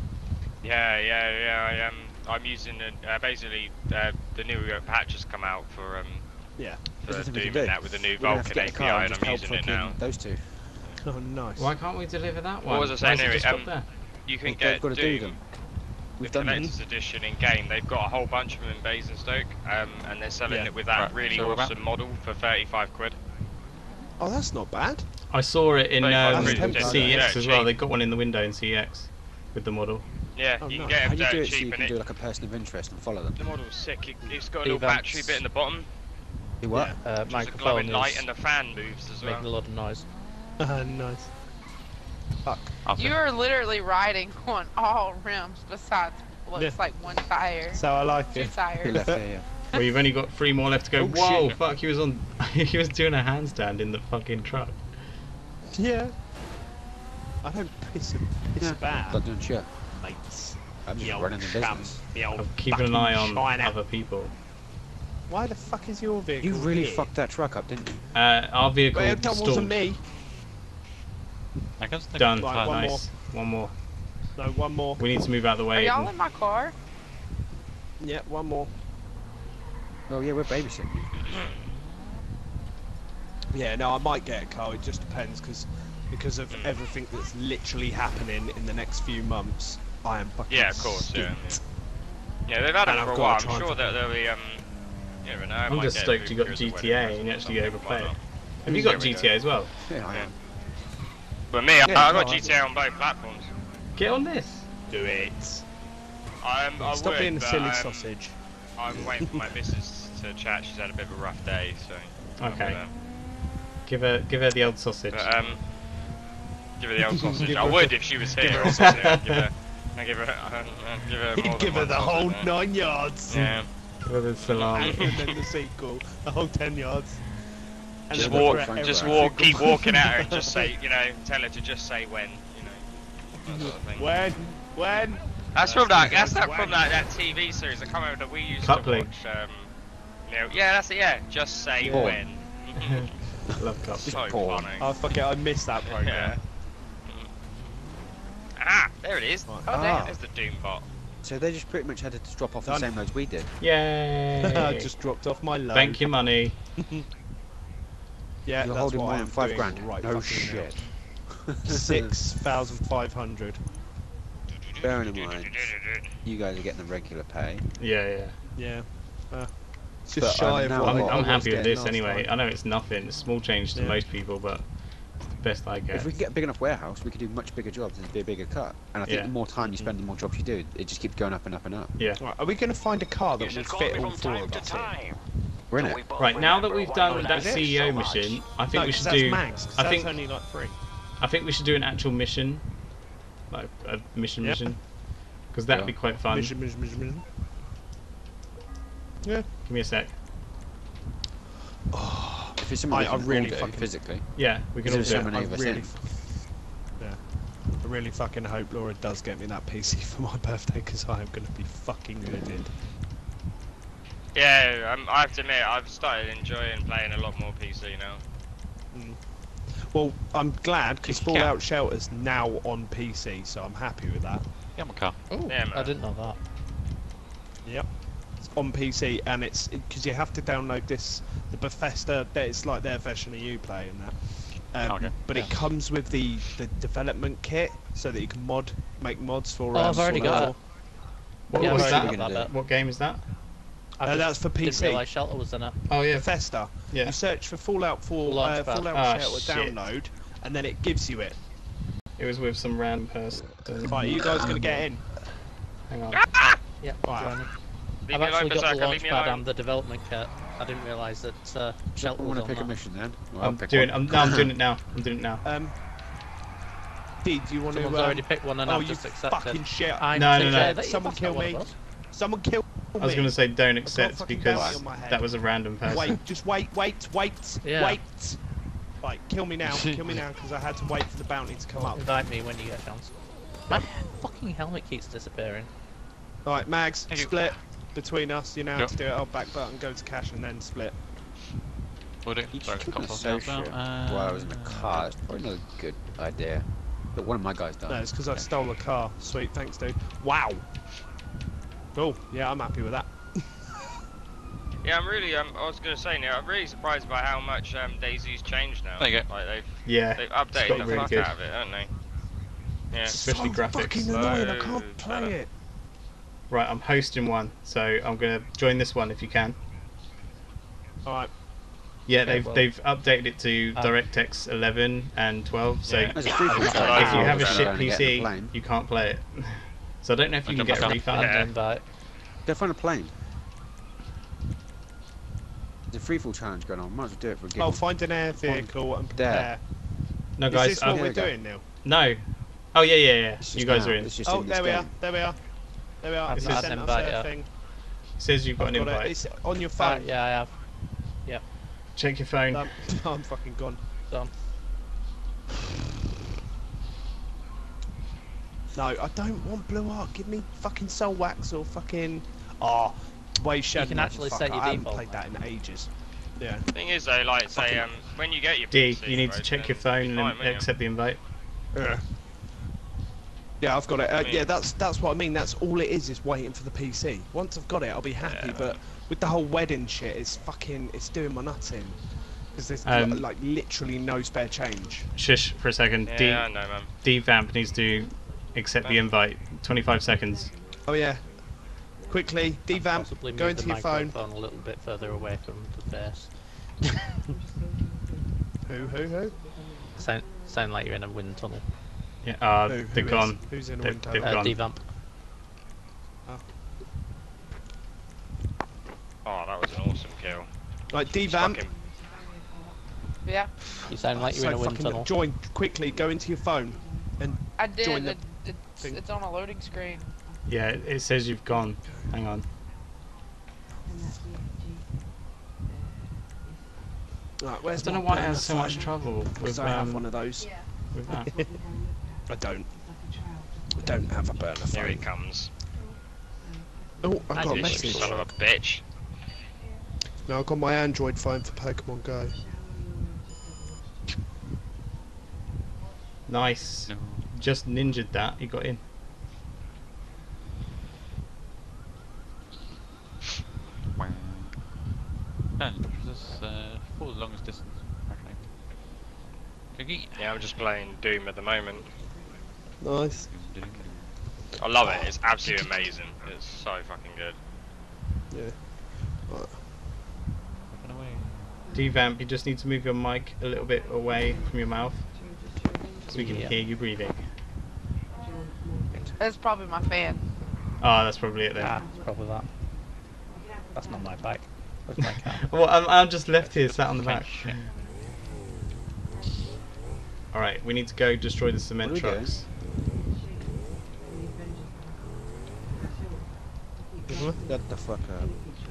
Yeah. I'm using basically the new patch has come out for Yeah. for Everything we Doom can and do. that with the new We're gonna have to Vulcan get a car API, and and just I'm help using it fucking now. those two. Oh, nice. Why can't we deliver that one? What was I Why saying is it anyway? just stopped there? You can We've get got to do Doom them. We've the done them. Collector's Edition in game. They've got a whole bunch of them in Basingstoke, and they're selling Yeah. it with that Right, really so we're awesome model for 35 quid. Oh, that's not bad. I saw it in 35 quid, CX yeah, as well. cheap. They got one in the window in CX with the model. Yeah, Oh, you nice. can get How them do you do dirt it so you cheap, can and do like a person of interest and follow them? the model's sick. It's got a The little battery events. bit in the bottom, Do what? Yeah. which is a Microphone glowing light, is and the fan moves as making a well. lot of noise. Nice. Fuck. You are literally riding on all rims besides looks Yeah. like one tire, So I like 2 it. He tires. left there, yeah. Well, you've only got 3 more left to go. Oh, Whoa, shit. fuck! He was on. He was doing a handstand in the fucking truck. Yeah. I don't piss Yeah, bad, not doing shit. mates. I'm just Me old running the chum, business. me old I'm keeping an eye on fucking China. other people. Why the fuck is your vehicle You really here? fucked that truck up, didn't you? Our vehicle Well, that stalled. wasn't me. I guess they Done. Right, one Nice. One more. No, one more. We need to move out of the Are way. y'all in my car? Yeah, one more. Oh yeah, we're babysitting. Yeah, no, I might get a car. It just depends because of everything that's literally happening in the next few months. I am fucking. Yeah, of course. Yeah. skint. Yeah, they've had And it I've for a got while. to I'm try sure and that there'll be You never know. I I'm might just get stoked you got Cruiser GTA wedding and you actually present, overplay it. why not? Have you got There we go. GTA as well? Yeah, I am. But me, Yeah, I got no, I- GTA on both platforms. Get on this. Do it. I Stop would, being a but silly sausage. I'm waiting for my missus to chat. She's had a bit of a rough day, so. I'm Okay. gonna- Give her the old sausage. But, give her the old sausage. Give I her would the- if she was give here. her- Obviously, I'd give her more Give than her the one whole sausage, 9 yards. Yeah. Give her the salami. And then the sequel, the whole 10 yards. And Just then walk, for just every walk, keep single- walking at her and just say, tell her to just say when, that sort of thing. When? That's from that. That's When? that from that TV series. I can't remember that we used Coupling. to watch. Yeah, that's it. Yeah, just say Porn. when. Love cup. So porn. funny. Oh fuck it, I missed that program. Yeah. Ah, there it is. Right. Oh, Ah. there's the Doom bot. So they just pretty much had to drop off the Done. same loads we did. Yay! I just dropped off my load. Bank your money. Yeah, You're that's holding what more I than am 5 doing grand. right No fucking now. shit. 6,500. Bearing in mind, you guys are getting the regular pay. Yeah. Yeah. It's But just shy of now what I'm, what I'm I happy with getting this last anyway. time. I know it's nothing. It's a small change to Yeah. most people, but it's the best I get. If we can get a big enough warehouse, we could do much bigger jobs and it'd be a bigger cut. And I think Yeah. the more time you spend, the more jobs you do. It just keeps going up and up and up. Yeah. Right, are we going to find a car that will fit all four of us in? We're in it. Right, now that we've done that Is it? CEO mission, I think No, we 'cause should that's do. Max, 'cause I that's think only like 3. I think we should do an actual mission, like a mission, Yep. because that'd Yeah. be quite fun. Mission. Yeah. Give me a sec. If it's something we I can really all do fucking- physically. Yeah, we can Is all there do so it. many of us in? Yeah. I really fucking hope Laura does get me that PC for my birthday because I am going to be fucking livid. Yeah, I have to admit, I've started enjoying playing a lot more PC now. Well, I'm glad because Yeah. Fallout Shelter's now on PC, so I'm happy with that. Yeah, my car. Oh, Yeah, I man. didn't know that. Yep. It's on PC and it's because you have to download this, the Bethesda, it's like their version of Uplay and that. Okay. But it comes with the development kit so that you can make mods for. Oh, I've already got Fallout. it. What Yeah, was I've that? already got that. What game is that? I just that's for didn't PC. realise Shelter was in it. Oh yeah. Bethesda. Yeah. You search for Fallout 4, Launchpad. Fallout Ah, Shelter shit. download, and then it gives you it. It was with some random person. Right, are you guys gonna get in? Hang on. Yeah, Right. joining. Leave I've me alone actually for a got the second, leave me launchpad alone. and the development kit. I didn't realise that Shelter I was want to on pick a that. mission then. Well, I'll I'm pick doing. one. I'm doing it now. I'm doing it now. Dee, do you want Someone's to? already picked one and oh, I've you just accepted. fucking shit! I'm No, no, TJ, no. that- Someone that's kill not one me. of us. Someone kill me. I was going to say don't accept fucking because bounty on my head. that was a random person. Wait, just wait, Yeah. wait. Right, kill me now, because I had to wait for the bounty to come up. Invite me when you get a chance. My fucking helmet keeps disappearing. Right, Mags, Thank you. split between us. You know how Yep. to do it. I'll back button, go to cash, and then split. We'll do. You Sorry, should got keep off the now as social well. while I was in the car. It's probably not a good idea. But one of my guys died. No, it's because I stole a car. Sweet, thanks, dude. Wow. Cool. Yeah, I'm happy with that. Yeah, I'm really. I was gonna say now, I'm really surprised by how much Daisy's changed now. There you go. Like Yeah. they've got updated the really fuck good. out of it, haven't they? Yeah. Especially so graphics. fucking annoying. I So can't play better. it. Right, I'm hosting one, so I'm going to join this one if you can. All right. Yeah, Okay, they've updated it to Um, DirectX 11 and 12. So Yeah. There's a free if you have a shit PC, you can't play it. So I don't know if you I can got get a my refund. Yeah. And invite. Go find a plane. There's a free fall challenge going on. Might as well do it for a giggle. Oh, find an air vehicle and prepare. No, Is guys. this what Here we're we go. doing now? No. Oh yeah. It's You just guys now. are in. It It's just Oh, in this there we are. game. There we are. There we are. I've They not sent had us invite a yet. thing. says you've got an I've got it. invite. It's on your phone. Yeah, I have. Check your phone. I'm fucking gone. Done. No, I don't want blue arc. Give me fucking soul wax or fucking. Oh, wave shadow. can actually set your I haven't default played that in ages. Yeah. Thing is though, like say when you get your D, PC, you need to right, check then your phone you'll be and fine, won't you? accept the invite. Yeah, I've got it. I Yeah, mean- that's what I mean. That's all it is waiting for the PC. Once I've got it, I'll be happy. Yeah. But with the whole wedding shit, it's doing my nuts in. Because there's like literally no spare change. Shush for a second. Yeah, I know, man. D-Vamp needs to accept the invite. 25 seconds. Oh yeah. Quickly, devamp. Possibly Go move into the your phone. microphone a little bit further away from the face. Who? Sound like you're in a wind tunnel. Yeah, Who they're is? gone. Who's in a They've- window? they've gone. Devamp. Oh, that was an awesome kill. Right, devamp. Fucking- Yeah, You sound like you're So in a wind fucking tunnel. join quickly. Go into your phone. And I did. Join the It's, it's on a loading screen. Yeah, it says you've gone. Hang on. right, I where's don't know my why it burner has so much phone? trouble with, 'Cause I have one of those. with that. I don't. I don't have a burner Here he phone. comes. Oh, I got a You message. son of a bitch. No, I got my Android phone for Pokemon Go. Nice. No. Just ninjaed that. You got in. Wow. No, this is for the longest distance, apparently. Cookie. Yeah, I'm just playing Doom at the moment. Nice. I love it. It's absolutely amazing. It's so fucking good. Yeah. Right. Walking away. D-Vamp, you just need to move your mic a little bit away from your mouth so we can Yeah. hear you breathing. That's probably my fan. Oh, that's probably it then. Ah, it's probably that. That's not my bike. Where's my car? Well, I'm just left here, sat on the back. Shit. Alright, we need to go destroy the cement What are we doing? trucks. Shut the fuck up.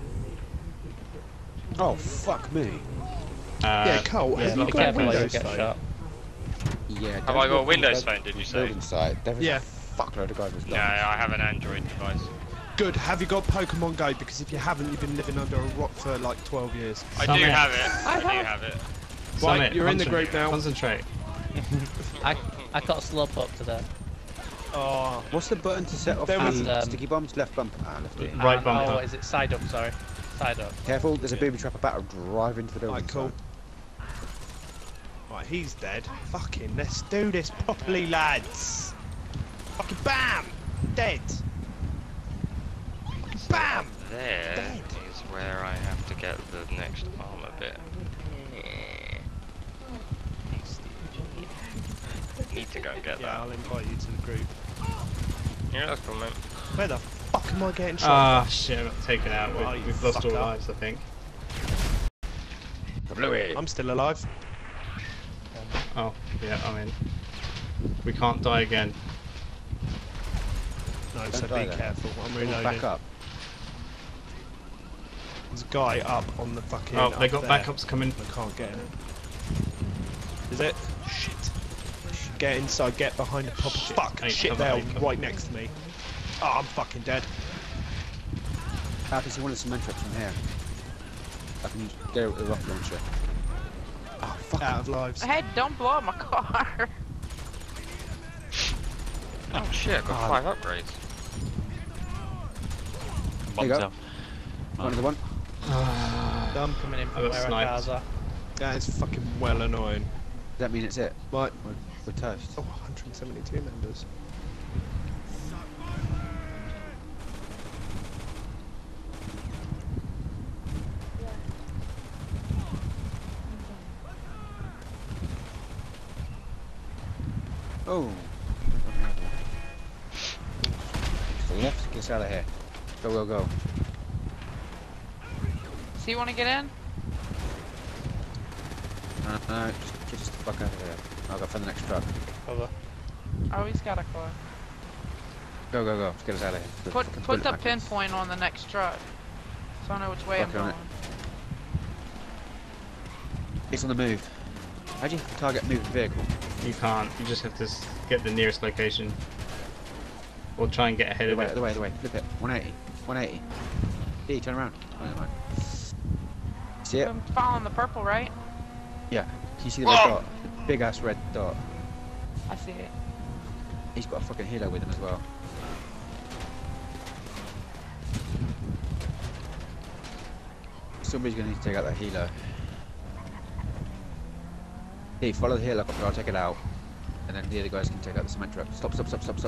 Oh, fuck me. Yeah, Cole, yeah, have not you Be got careful or you'll Windows get phone? shot. Yeah. Have don't I got go a Windows from the phone, did you say? building site. There is Yeah. a fuckload of guys with No, I have an Android device. Good. Have you got Pokemon Go? Because if you haven't, you've been living under a rock for like 12 years. I Summit. do have it. I do have it. Right, Summit, you're in the concentrate- group now. Concentrate. I got a slope up today. Oh. What's the button to set off There was, the um, sticky bombs? Left bumper. Ah, left it. Right And- bumper. Oh, is it side up? Sorry, side up. Careful, there's a booby trap about to drive into the building. Right, cool. Right, he's dead. Fucking, let's do this properly, lads. Fucking bam! Dead. Bam! There Dead. is where I have to get the next armor bit. Need to go and get Yeah, that. I'll invite you to the group. Yeah, that's cool, man. Where the fuck am I getting shot? Ah, shit, I got taken out. Oh, We've, you we've lost all fucker. lives, I think. I'm still alive. Oh, yeah, I'm in. We can't die again. No, so die be then. careful. I'm Everyone reloading. back up. There's a guy up on the fucking. Oh, they up got there. backups coming. I can't get him. Is it? Shit. Get inside, get behind the pop. Shit. Fuck, Hey, shit, cover, they're hey, cover. right next to me. Oh, I'm fucking dead. I can see one of the cement trucks from here. I can get a rocket launcher. Oh, fuck. Out of lives. Hey, don't blow up my car. Oh shit, I got Oh. 5 upgrades. There you go. Bombs out. Another one. Done. Coming in I from got where our sniped. cars are. That is fucking well annoying. Does that mean it's it? Right. We're toast. Oh, 172 members. Oh. To the left, get us out of here. Go, go, go. So you want to get in? No, just get us the fuck out of here. I'll go for the next truck. Cover. Oh, he's got a car. Go, go, go. Just get us out of here. The Put fucking put the bullet magnets. pinpoint on the next truck, so I know which way I'm Okay, on going. it. It's on the move. How do you target a moving vehicle? You can't. You just have to get the nearest location. Or try and get ahead of it. The way, flip it. 180. 180. D, turn around. Oh, never mind. See it? I'm following the purple, right? Yeah. Can you see the red dot? The big ass red dot. I see it. He's got a fucking healer with him as well. Somebody's gonna need to take out that healer. Hey, follow the healer, I'll take it out. And then the other guys can take out the cement truck. Stop.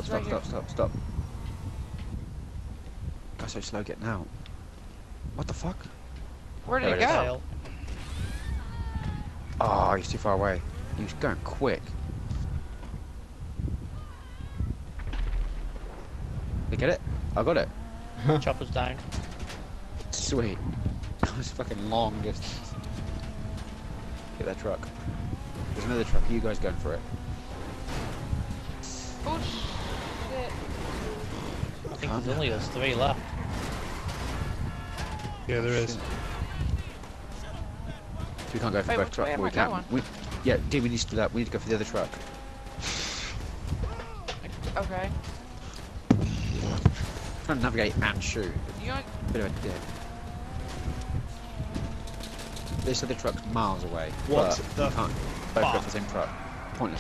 Guy's so slow getting out. What the fuck? Where did There it it is. go? Fail. Oh, he's too far away. He was going quick. Did you get it? I got it. Chopper's down. Sweet. That was fucking long distance. Get that truck. There's another truck. You guys going for it? Oh shit. I think there's only us 3 left. Yeah, there is. We can't go for Wait, both which way trucks. am We I can. going? Yeah, D, we need to do that. We need to go for the other truck. Okay. Trying to navigate and shoot. You Bit of a dick. This other truck's miles away. What but the you can't both go fuck? for the same truck. Pointless.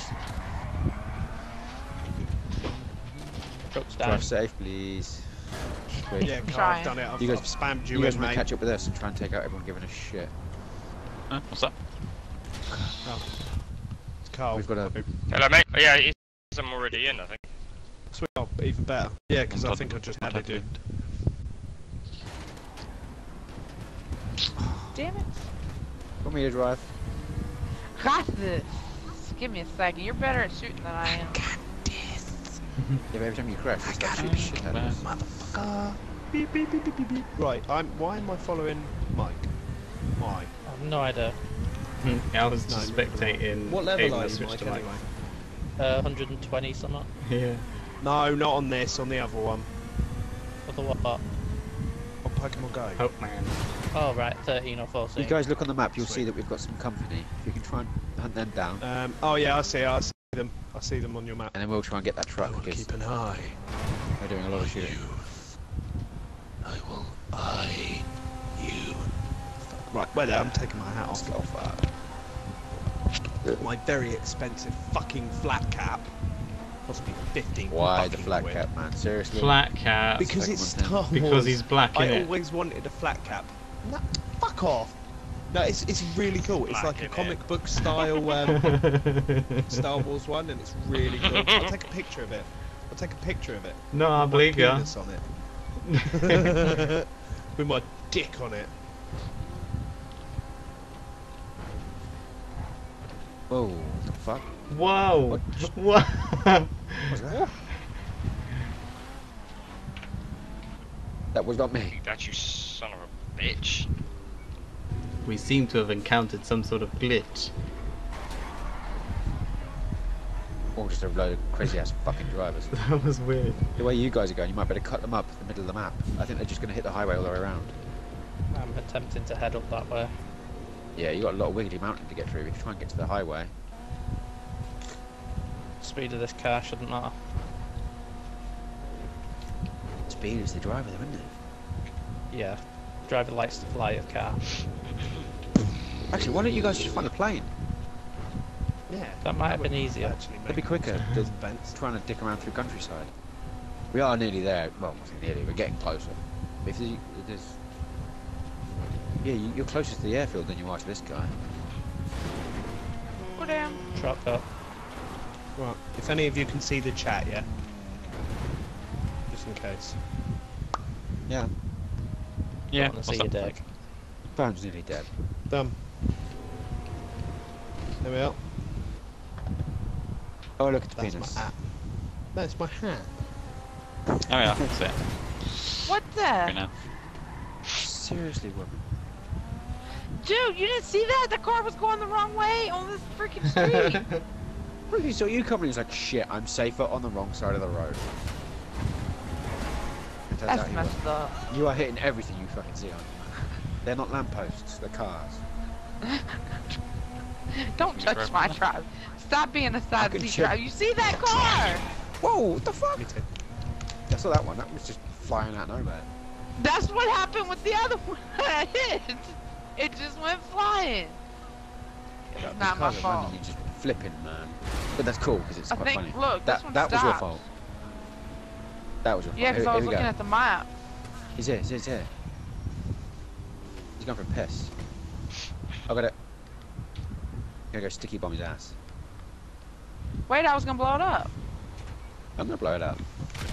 Truck's down. Drive safe, please. Sweet. Yeah, Carl, trying. I've done it. I've, You guys- I've spammed You you guys in, want mate. to catch up with us and try and take out everyone giving us shit. What's up? Carl. We've got a. Hello, mate. Oh, yeah, I'm already in, I think. Sweet. Oh, even better. Yeah, because I Not think I just not added you. happened. damn it. Want me to drive? Got this. Just give me a second. You're better at shooting than I am. Yeah, but every time you crash, it's like shoot the shit out of us. Motherfucker. Beep, beep, beep, beep, beep, beep. Right, why am I following Mike? Why? I have no idea. I was No, just you're- spectating. What level Aiden are to you, switch Mike, to Mike. anyway? 120 something. Yeah. No, not on this, on the other one. What the what? On Pokemon Go. Hope man. Oh right, 13 or 14. You guys look on the map, you'll see Sweet. that we've got some company. If you can try and hunt them down, Oh yeah, I see them. I see them on your map. and then we'll try and get that I truck will because keep an eye. they're doing a lot of shooting. I will eye you. Right, wait there, I'm taking my hat off. My very expensive fucking flat cap cost me 15 Why the fucking flat quid. cap, man? Seriously? Flat cap. Because Pokemon it's thing. Star Wars. Because he's black, I innit? always wanted a flat cap. No, fuck off. No, it's really cool. It's Black, like a innit? comic book style Star Wars one, and it's really cool. I'll take a picture of it. No, I With my believe ya. penis on it. With my dick on it. Whoa, what the fuck? Whoa! What? What was that? That was not me. That you son of a bitch. We seem to have encountered some sort of glitch. Or just a load of crazy ass fucking drivers. That was weird. The way you guys are going, you might better cut them up in the middle of the map. I think they're just going to hit the highway all the way around. I'm attempting to head up that way. Yeah, you got a lot of wiggly mountain to get through. If you try and get to the highway, Speed of this car shouldn't matter. speed is the driver, though, isn't it? Yeah. Driver likes to fly a car. Actually, why don't you guys just find a plane? Yeah. That might have been would easier. Actually, That'd be make quicker some than events. trying to dick around through countryside. We are nearly there. Well, I say nearly. We're getting closer. But if there's, yeah, you're closer to the airfield than you are to this guy. Oh damn. Truck up. Right. If any of you can see the chat, yeah. Just in case. Yeah, Yeah, Don't wanna what's see you up? dead. Pound's nearly dead. Done. There we are. Oh, look at the That's penis. my hat. That's my hat. Oh yeah, that's it. What Fair the? enough. Seriously, woman. Dude, you didn't see that? The car was going the wrong way on this freaking street. Look, he saw you coming. He's like, shit, I'm safer on the wrong side of the road. And turns out That's he messed up. wasn't. You are hitting everything you fucking see on. They're not lampposts, they're cars. Don't touch my drive. Stop being a side can seat check- drive. You see that car? Whoa, what the fuck? Me too. I saw that one. That was just flying out of nowhere. That's what happened with the other one I hit. It just went flying. It's That not my because of fault. randomly just flipping, man. But that's cool because it's I quite think, funny. look, this one that was your stopped. fault. That was your fault. Yeah, because Here- I was here we looking go. at the map. He's here. He's here. He's going for a piss. I got it. Gonna go sticky bomb his ass. Wait, I was gonna blow it up. I'm gonna blow it up.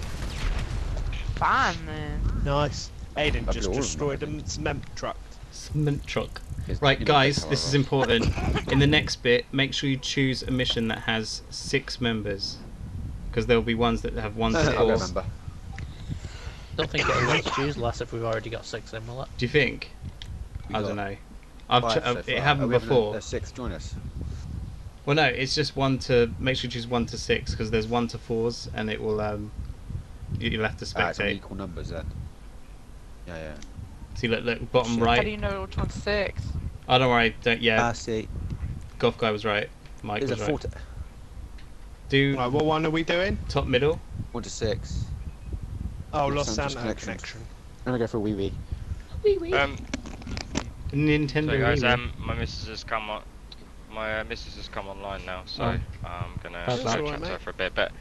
Fine then. Nice. Aiden I've just got all of them, destroyed I think. a cement truck. Cement truck. 'Cause Right, you know, guys, that's how this I is roll. important. In the next bit, make sure you choose a mission that has 6 members. Because there'll be ones that have 1 to I'll 4. remember. Don't think it'll let us choose less if we've already got 6 in, will it? Do you think? We I got don't know. five so It far. happened Are we having before. A sixth join us. Well, no, it's just 1 to. Make sure you choose 1 to 6 because there's 1 to 4s and it will. You'll have to It's on spectate. equal numbers then. Yeah, yeah. See, look, bottom Shit. How do right. you know which one's 6? Oh, don't worry. Don't, yeah, See. Golf guy was right. Mike There's a was right. 4 to Do Right, what one are we doing? top middle. 1 to 6. Oh, Los Los Santos Santos connection. connection. I'm gonna go for a wee wee. Nintendo. So guys, Wii. my missus has come on. My missus has come online now, so Oh. I'm gonna That's switch alright, on to her mate. for a bit. But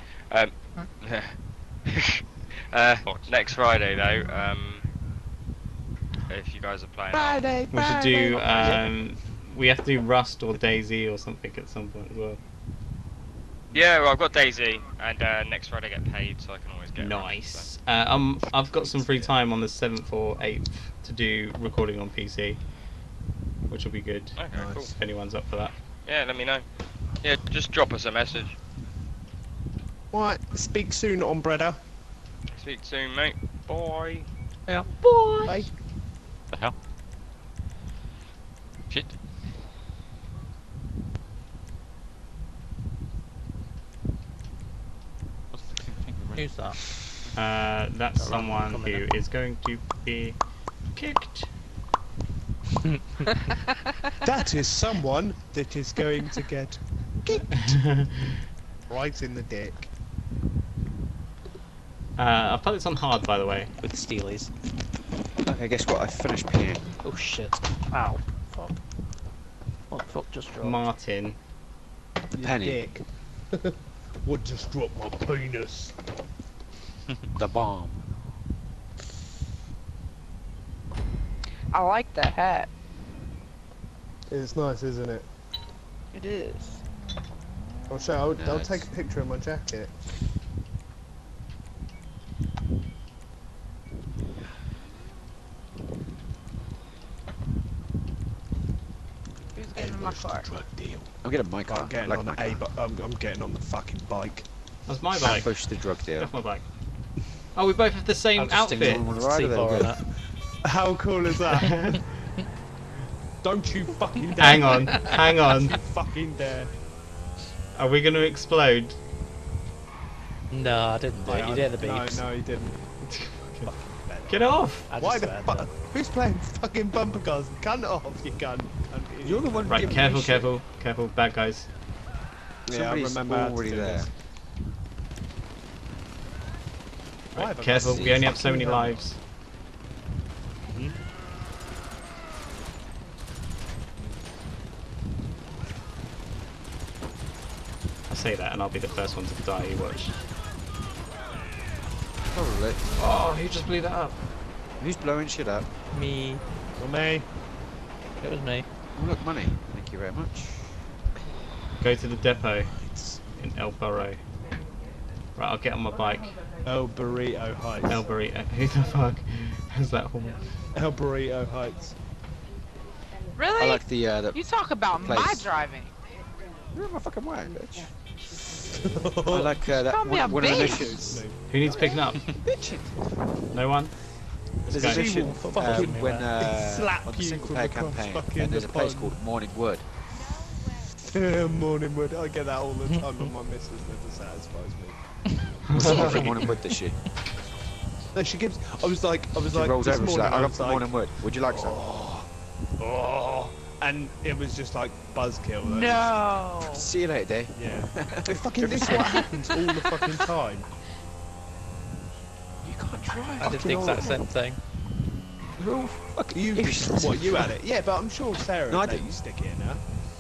next Friday though, if you guys are playing, Friday, We should do. Friday. We have to do Rust or Daisy or something at some point as well. yeah, well, I've got Daisy, and next Friday I get paid, so I can always get. Nice. I've got some free time on the 7th or 8th to do recording on PC, which will be good. Okay, cool. If anyone's up for that. Yeah, let me know. Yeah, just drop us a message. Right, speak soon, Ombretta. Speak soon, mate. Bye. Bye. The hell? Shit. What's the thing? Who's that? That's Got a someone random who coming is going to be kicked. That is someone that is going to get right in the dick. I've put this on hard, by the way. With Steelies. Okay, guess what? I finished peeing. Oh shit. Ow. Fuck. What the fuck just dropped? Martin. The You penny. dick. What just dropped my penis? The bomb. I like that hat. It's nice, isn't it? It is. I'll show. I'll Nice. take a picture of my jacket. Who's getting in my car? Drug deal. I'm getting my car. I'm getting like on my the car. I'm getting on the fucking bike. That's my bike. Push the drug deal. That's my bike. Oh, we both have the same I'm just outfit. thinking One rider, C4 they're on good. that. How cool is that? Don't you fucking dare! Hang on, hang on. Fucking dare! Are we going to explode? No, I didn't do it. You did the beeps. No, you didn't. Get off! I just Why the said fuck? that. Who's playing fucking bumper cars? Cunt off, you cunt. You're the one. Right, giving careful, me shit. careful, careful. Bad guys. Yeah, I Somebody's remember how to already do there. this. Why Right, have I careful, got we only have so fucking many gun? lives. I say that and I'll be the first one to die, you watch. Probably. Oh, who just blew that up? Who's blowing shit up? Me. For me. It was me. Oh, look, money. Thank you very much. Go to the depot in El Burro. Right, I'll get on my bike. El Burrito Heights. El Burrito. Who the fuck has that horn? El Burrito Heights. Really? I like the You talk about my place. driving. You're my fucking way, bitch. I like that Call me a one of the bitch. missions. Who needs picking up? No one? Let's There's a go. mission will fucking when slap on the you single from player across campaign, fucking and there's the a place pond. called Morning Wood. Morning wood. I get that all the time, but my missus never satisfies me. What's the for Morning Wood this year? No, she gives. I was like, She rolls this over. She's morning, like, I got was some Morning Wood. Would you like some? oh, and it was just like buzzkill. No. See you later, Dave. Yeah. Fucking this is what happens all the fucking time. I did the exact same thing. We're all fucking You, useless. what, you had it? Yeah, but I'm sure Sarah No, I let didn't. you stick it in her.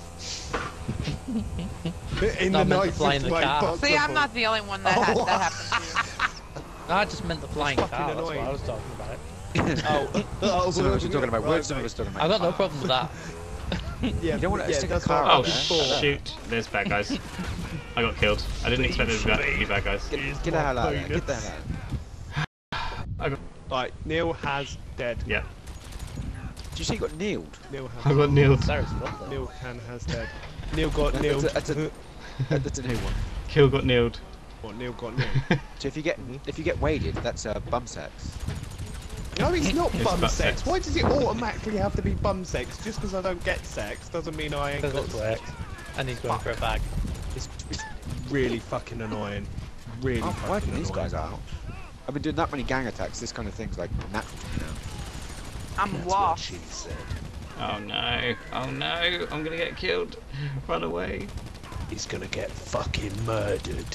In No, I the meant to fly in nicest the way car. possible. See, I'm not the only one that had that happened to. No, I just meant the flying car. fucking That's what annoying. I was talking about. Oh, Some of us are talking about right, words, some of okay. us are talking I've about got no problem with that. Yeah, You don't want to stick a that's car what Oh out I'm there. for. shoot! There's bad guys. I got killed. I didn't expect there to be bad guys. Get the hell out of there. Get the hell out of there. Right, Neil has dead. Yeah, Did you see you got kneeled? Neil I has. got nailed. Sarah's what though? Neil can has dead. Neil got nailed. That's a new one. Kill got nailed. What? Neil got nailed. So if you get waded, that's bum sex. No, it's not It's bum butt sex. sex. Why does it automatically have to be bum sex? Just because I don't get sex doesn't mean I ain't got Because it sex. worked. And he's going for a bag. It's, Really fucking annoying. Really I'm fucking working annoying. these guys out. I've been doing that many gang attacks. This kind of thing's like natural to me now. I'm That's lost. what she said. Oh no! Oh no! I'm gonna get killed. Run away! He's gonna get fucking murdered.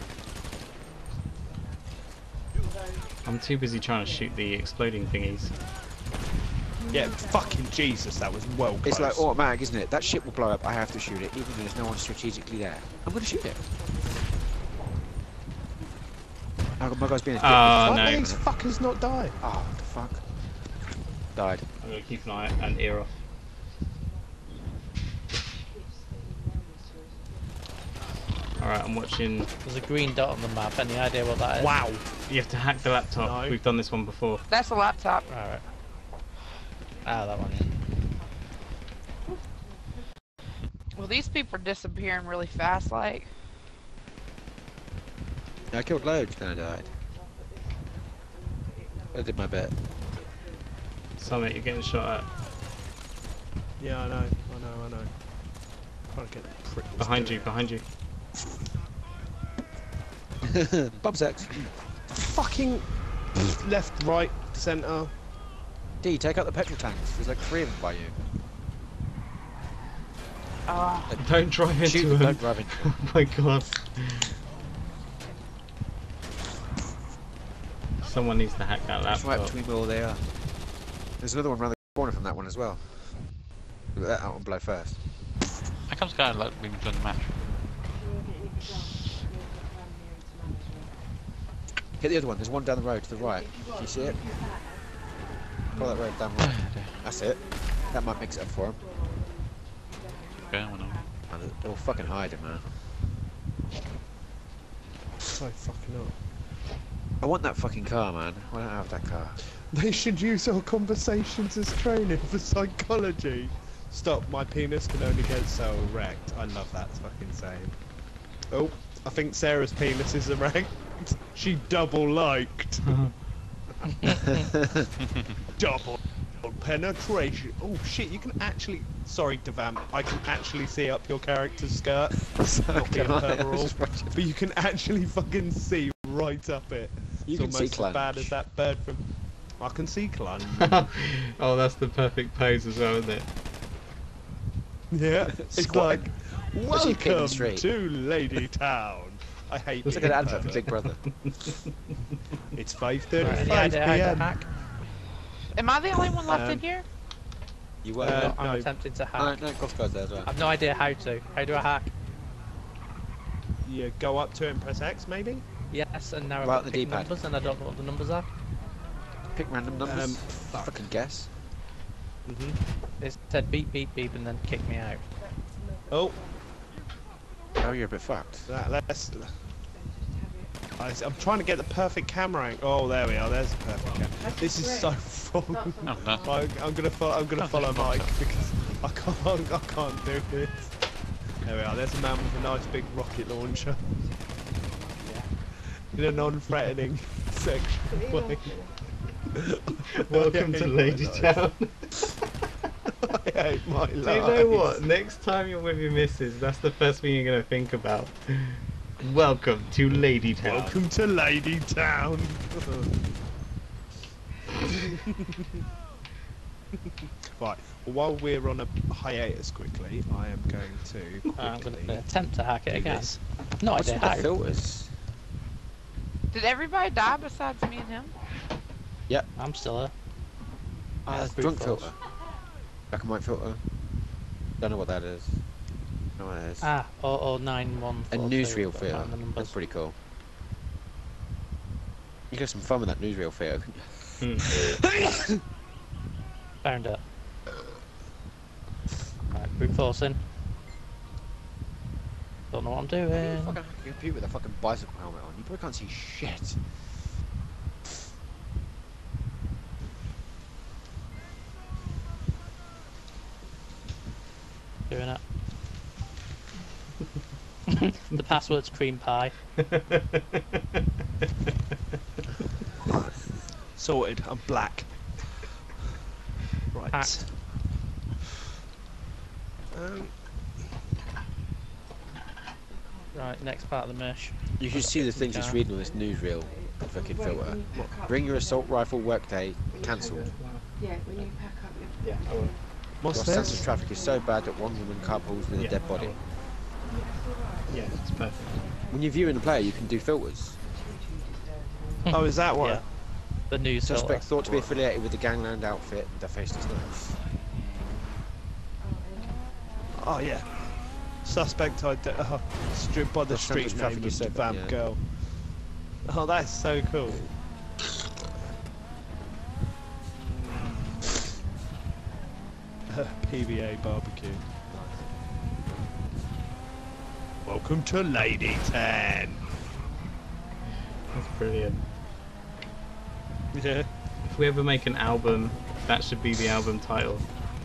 I'm too busy trying to shoot the exploding thingies. Yeah, fucking Jesus, that was well close. It's like automatic, isn't it? That ship will blow up. I have to shoot it, even though there's no one strategically there. I'm gonna shoot it. Oh, my guy's being a dick. Oh Why no! these fuckers not die? Oh, what the fuck. Died. I'm gonna keep an eye and ear off. Alright, I'm watching. There's a green dot on the map. Any idea what that is? Wow. You have to hack the laptop. No. We've done this one before. That's a laptop. Alright. Ah, that one. Well, these people are disappearing really fast, like. I killed loads, then I died. I did my bit. Summit, you're getting shot at. Yeah, I know. Trying to get the prick that's Behind doing you, behind you. Bum sex. it. Fucking left, right, centre. D, take out the petrol tanks. There's like 3 of them by you. Don't drive Shoot into them, them. don't drive into them. Oh my god. Someone needs to hack that That's right laptop. between where all they are. There's another one around the corner from that one as well. Look at that one blow first. How comes guy like being done the match? Hit the other one. There's one down the road to the right. Do you see it? Follow that road down right. That's it. That might mix it up for him. Going on. And they're all fucking hiding, man. So fucking up. I want that fucking car, man. Why don't I have that car? They should use our conversations as training for psychology. Stop, my penis can only get so erect. I love that fucking saying. Oh, I think Sarah's penis is erect. She double liked. Double penetration. Oh shit, you can actually... Sorry, Devam, I can actually see up your character's skirt. Not being overall. But you can actually fucking see right up it. You It's can see almost as bad clunge. as that bird from... I can see clunge. Oh, that's the perfect pose as well, isn't it? Yeah, it's Squat. like, Especially pin welcome straight. to Lady Town. I hate Looks like being an a advert for pervert. Big Brother. It's Right, 5:35 any idea how to p.m. hack? Am I the only one left in here? You were. I'm no. attempting to no, hack. no, Golf Guy's there as well. I've no idea how to. How do I hack? You go up to it and press X, maybe? Yes, and now Right I've on got the pick D-pad. numbers and I don't know what the numbers are. Pick random numbers. Fuck. Fucking guess. It said beep beep beep and then kick me out. Oh, Oh, you're a bit fucked. let's... I'm trying to get the perfect camera angle. Oh, there we are. There's the perfect camera. This is so fun. Oh no. I'm gonna follow Mike because I can't do this. There we are. There's a man with a nice big rocket launcher. In a non-threatening sexual way. Welcome to Lady Town. I hate my Do you life. know what? Next time you're with your missus, that's the first thing you're gonna think about. Welcome to Lady Town. Welcome to Lady Town. Right. Well, while we're on a hiatus, quickly, I am going to. I'm going quickly to attempt to hack it do again. this. No What's idea with the how. filters? Did everybody die besides me and him? I'm still here. That's brute drunk force. filter. Black and white filter. Don't know what that is. Don't know what it is. Ah, 00914. A newsreel Got filter. the numbers. That's pretty cool. You get some fun with that newsreel filter. Found it. Right, brute forcing. Don't know what I'm doing. Fucking computer with a fucking bicycle helmet on. You probably can't see shit. Doing it. The password's cream pie. Sorted. I'm black. Right. Hacked. Right, next part of the mesh. You should see the things it's reading on this newsreel fucking filter. Bring your assault rifle workday cancelled. Yeah, when you pack up your... Yeah, I will. What's Los Santos this? traffic is so bad that one woman carpools with a Yeah, dead I body. will. Yeah, it's perfect. When you're viewing the player, you can do filters. Oh, is that one? Yeah. The news filter. Suspect thought to be affiliated with the gangland outfit. Their face is nice. Oh yeah. Suspect stripped by the Los Santos street traffic name is of so the bad, vamp yeah. girl. Oh, that's so cool. PBA barbecue. Welcome to Lady 10. That's brilliant. Yeah. If we ever make an album, that should be the album title.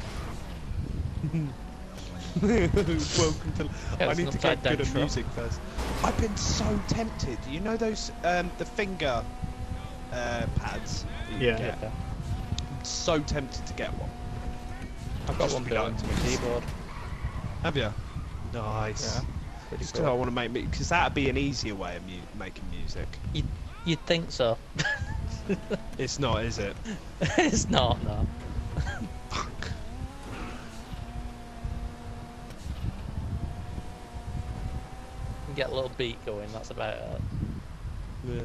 Welcome to. Yeah, I it's need an to get upside down good at truck. music first. I've been so tempted. You know those the finger pads. that you Yeah. get? Yeah. I'm so tempted to get one. I've got Just one be built like into my this. keyboard. Have you? Nice. Yeah. Pretty Still, I cool. want to make because that'd be an easier way of making music. You'd think so. It's not, is it? It's not, no. Fuck. You get a little beat going, that's about it. Yeah.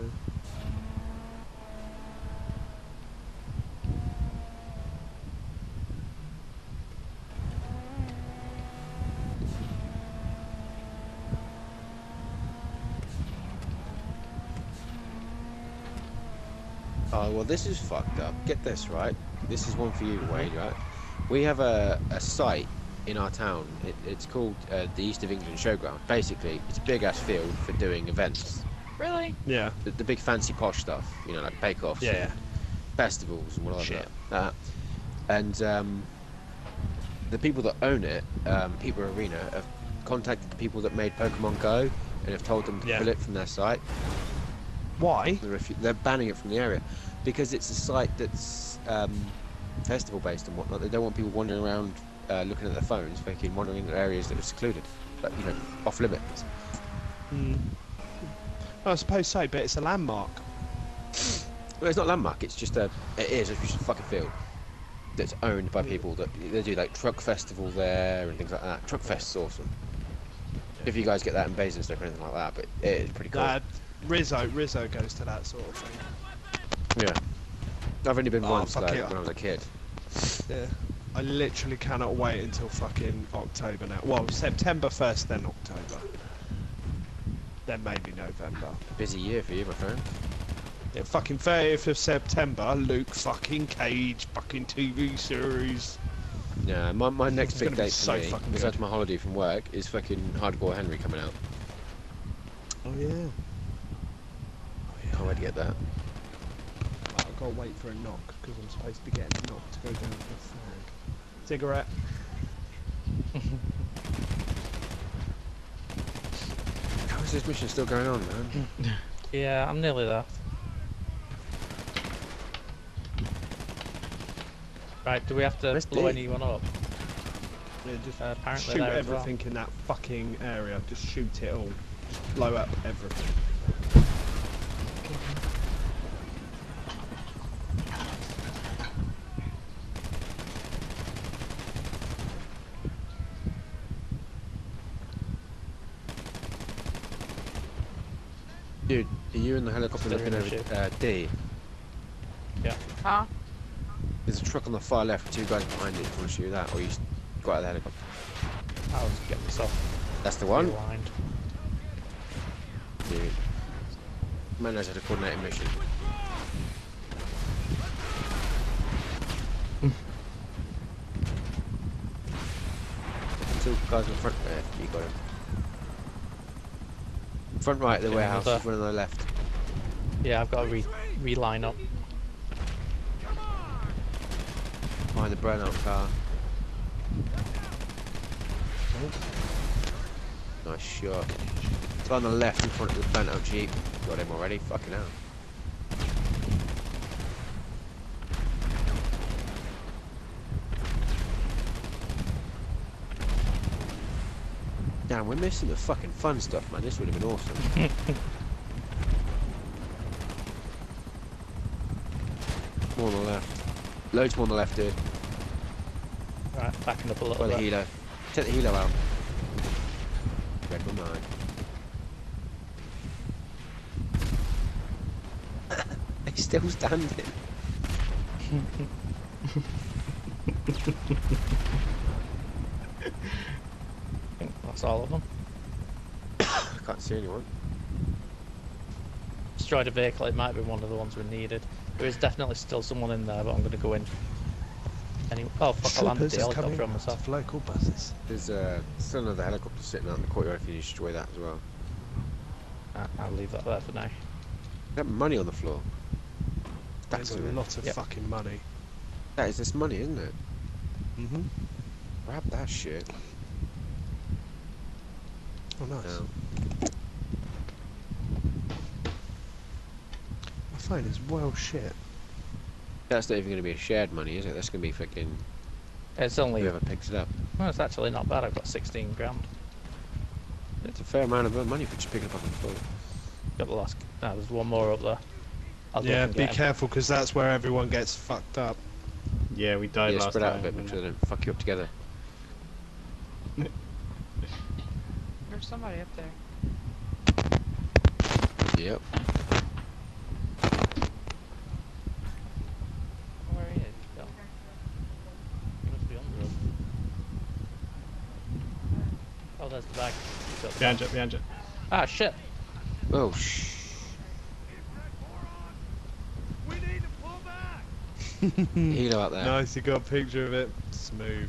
Oh, well, this is fucked up. Get this, right? This is one for you, Wade, right? We have a site in our town. It's called the East of England Showground. Basically, it's a big-ass field for doing events. Really? Yeah. The big fancy posh stuff, you know, like bake-offs, Yeah. festivals and whatever. Shit. And the people that own it, People Arena, have contacted the people that made Pokemon Go and have told them to Yeah. pull it from their site. Why? They're banning it from the area because it's a site that's festival based and whatnot. They don't want people wandering around looking at their phones, fucking wandering in areas that are secluded, like, you know, off limits. Mm. I suppose so, but it's a landmark. Well, it's not a landmark. It's just it is a fucking field that's owned by people that they do like truck festival there and things like that. Truck Fest's awesome. If you guys get that in Basingstoke or anything like that, but it is pretty cool. Rizzo goes to that sort of thing. Yeah. I've only been Oh, once fuck like, it. when I was a kid. Yeah. I literally cannot wait until fucking October now. Well, September first, then October. Then maybe November. Busy year for you, my friend. Yeah, fucking 30th of September, Luke fucking Cage, fucking TV series. Yeah, my next It's big gonna be date for so me, fucking besides good. my holiday from work, is fucking Hardcore Henry coming out. Oh yeah. Can't wait to get that. I've got to wait for a knock, because I'm supposed to be getting a knock to go down for a flag. Cigarette. How is this mission still going on, man? Yeah, I'm nearly there. Right, do we have to Where's blow D? anyone up? Yeah, just Apparently shoot there as well. everything in that fucking area. Just shoot it all. Blow up everything. Dude, are you in the helicopter Still looking in the over D? Huh? There's a truck on the far left with 2 guys behind it. Do you want to shoot that, or you got out of the helicopter? I was getting myself That's the one. realigned. Dude. Man knows how to coordinate a mission. Two guys in the front there, you got him. Front right, the Yeah, warehouse, another- one on the left. Yeah, I've got to reline up. Behind the burnout car. Nice shot. It's on the left in front of the burnt out Jeep. Got him already, fucking hell. Damn, we're missing the fucking fun stuff, man. This would have been awesome. More on the left. Loads more on the left, dude. Right, backing up a little By the bit. helo. Take the helo out. Red one nine. He's still standing. I think that's all of them. I can't see anyone. Destroyed a vehicle, it might be one of the ones we needed. There is definitely still someone in there, but I'm going to go in. Oh fuck, I landed the helicopter on myself. Local buses. There's still another helicopter sitting out in the courtyard if you destroy that as well. I'll leave that there for now. That money on the floor. That's a lot of Yep. fucking money. That is this money, isn't it? Mm-hmm. Grab that shit. Oh, nice. No. My phone is well shit. That's not even going to be a shared money, is it? That's going to be fucking It's only, whoever picks it up. well, it's actually not bad, I've got 16 grand. It's a fair amount of money for just picking up on the floor. Got the last, there's one more up there. I'll go Yeah, and be get him. careful because that's where everyone gets fucked up. Yeah, we died Yeah, last spread out a time. bit and so they don't fuck you up together. There's somebody up there. Yep. Where he is? Bill? He must be under us. Oh, there's the bag. Behind you, behind you. Ah, shit. Oh, shh. Helo out there. Nice, you got a picture of it. Smooth.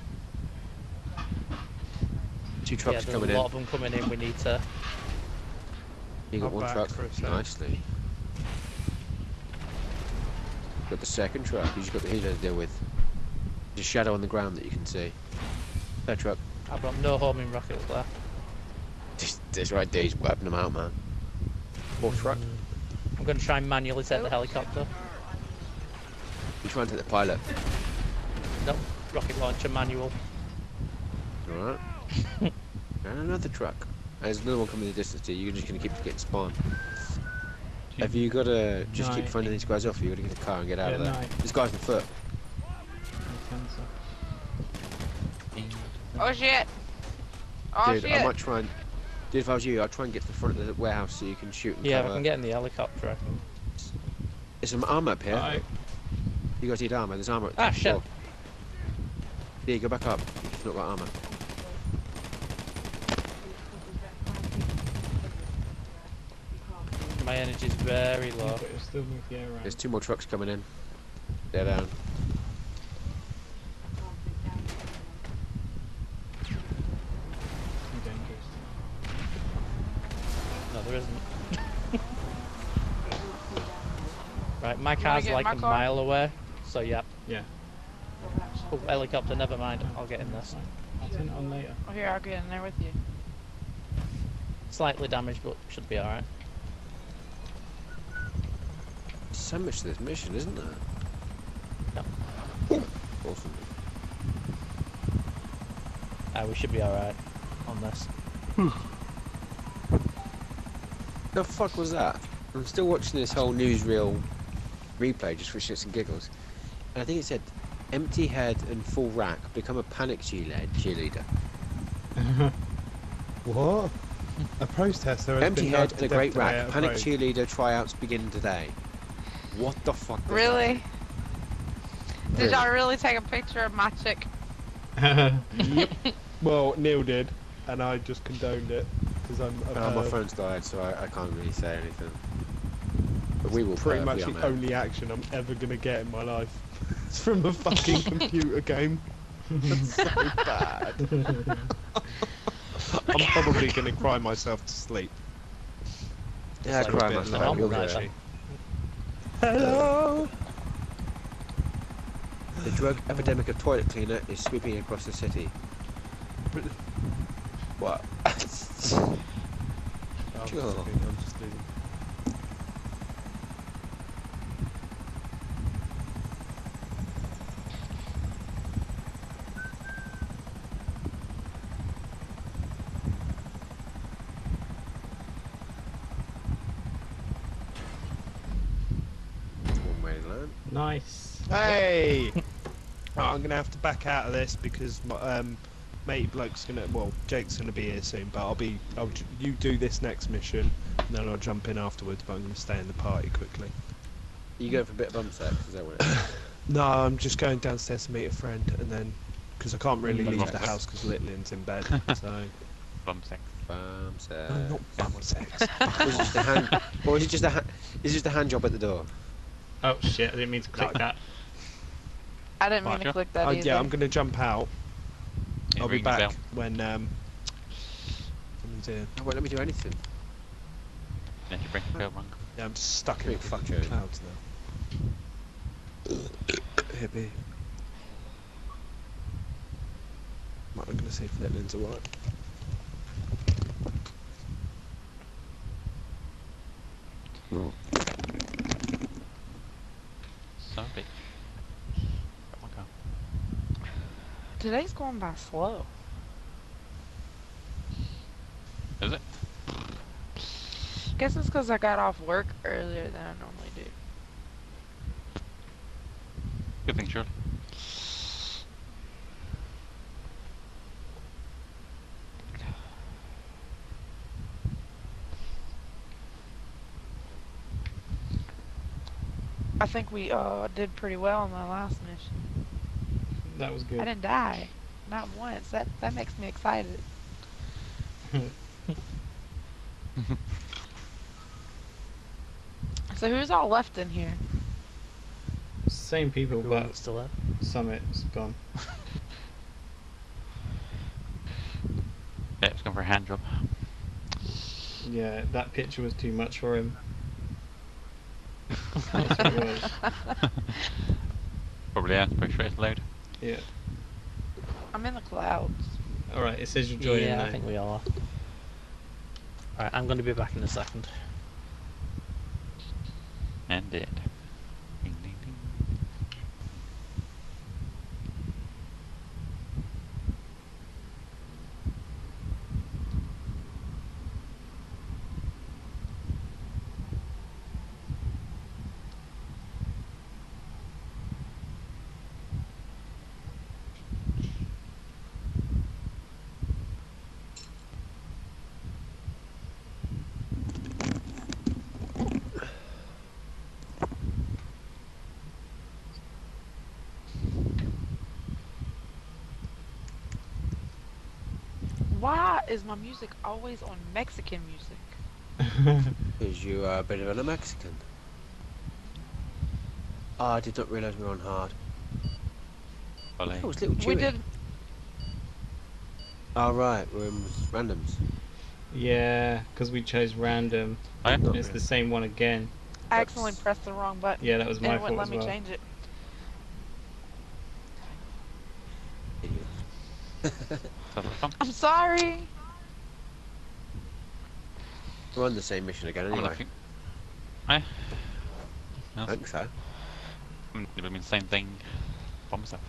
2 Yeah, trucks there's coming a in. lot of them coming in, we need to... You got I'm one back truck. for a sec. Nicely. Got the second truck. You just got the helo to deal with. There's a shadow on the ground that you can see. Third truck. I've got no homing rockets left. This right there, he's wiping them out, man. Fourth truck. I'm going to try and manually take the helicopter. You try and take the pilot. Nope, rocket launcher manual. Alright. And another truck. And there's another one coming in the distance to you. You're just going to keep getting spawned. Have you got to just keep Night. finding these guys off? You got to get the car and get out of Yeah, there. night. This guy's on foot. Oh shit! Oh Dude, shit! I might try and. Dude, if I was you, I'd try and get to the front of the warehouse so you can shoot and Yeah, if cover. I can get in the helicopter, I can... There's some armor up here. Alright. You guys need armor. There's armor at the Ah, top shit. floor. Yeah, go back up. You've not got armor. My energy's very low. But it'll still move the air around. There's 2 more trucks coming in. They're down. Too dangerous. No, there isn't. Right, my wanna car's get in like my a car? mile away, so yeah. Yeah. Oh, helicopter, never mind, I'll get in this. I'll turn it on later. Oh, here, I'll get in there with you. Slightly damaged, but should be alright. So much to this mission, isn't there? Yep. Awesome. We should be alright on this. The fuck was that? I'm still watching this whole newsreel replay just for shits and giggles. And I think it said, empty head and full rack, become a panic cheerleader. What? A protester has Empty been head known and a to great detonate rack. a Panic road. cheerleader tryouts begin today. What the fuck? does that Really? mean? Did y'all really take a picture of my chick? Yep. Well, Neil did, and I just condoned it because I'm a My perv. phone's died, so I can't really say anything. But we will Pretty perv, much we are the mad. only action I'm ever gonna get in my life. It's from a fucking computer game. That's so bad. I'm probably gonna cry myself to sleep. Yeah, So a cry bit myself. low, You'll right get it. then. Hello. The drug epidemic of toilet cleaner is sweeping across the city. What? I'm just leaving. One way to learn. Nice. Hey! Right, I'm gonna have to back out of this because my matey bloke's gonna. Well, Jake's gonna be here soon, but you do this next mission, and then I'll jump in afterwards. But I'm gonna stay in the party quickly. You going for a bit of bum sex? Is that what it is? No, I'm just going downstairs to meet a friend, and then because I can't really Bum leave sex. the house because Littlin's in bed. So Bum sex. Bum sex. no, not bum sex. Or is it just a hand? Or is it just a? Is it just a hand job at the door? Oh shit! I didn't mean to click that. I didn't mean to Roger. click that either. Yeah, I'm gonna jump out. Yeah, I'll be ring the back bell. when someone's here. Oh, won't let me do anything. Yeah, you bring the bell rung. Yeah, I'm just stuck in the Big fucking joke. clouds now. Hit me. I'm gonna see if Littlin's alright. So big. Oh my god. Today's going by slow. Is it? Guess it's because I got off work earlier than I normally do. Good thing, surely. I think we did pretty well in my last mission. That was I good. didn't die. Not once. That makes me excited. So who's all left in here? Same people, Everyone but that's still there. Summit's gone. Yeah, it's going for a hand job. Yeah, that picture was too much for him. That's what it was. Probably, yeah, it's pretty straight load. Yeah. I'm in the clouds. Alright, it says you're joining Yeah, now. I think we are. Alright, I'm going to be back in a second. And dead. Ding, ding, ding. Why is my music always on Mexican music? Because you are a bit of a Mexican. Oh, I did not realise we were on hard. Ole. Oh, it's little Chewy. We did. Oh, right, we're in randoms. Yeah, because we chose random. I am. It's the same one again. I accidentally pressed the wrong button. Yeah, that was and my it wouldn't fault let as me well. change it. Have a fun. I'm sorry. We're on the same mission again I'm anyway. looking. I I think so. I'm doing the same thing by myself.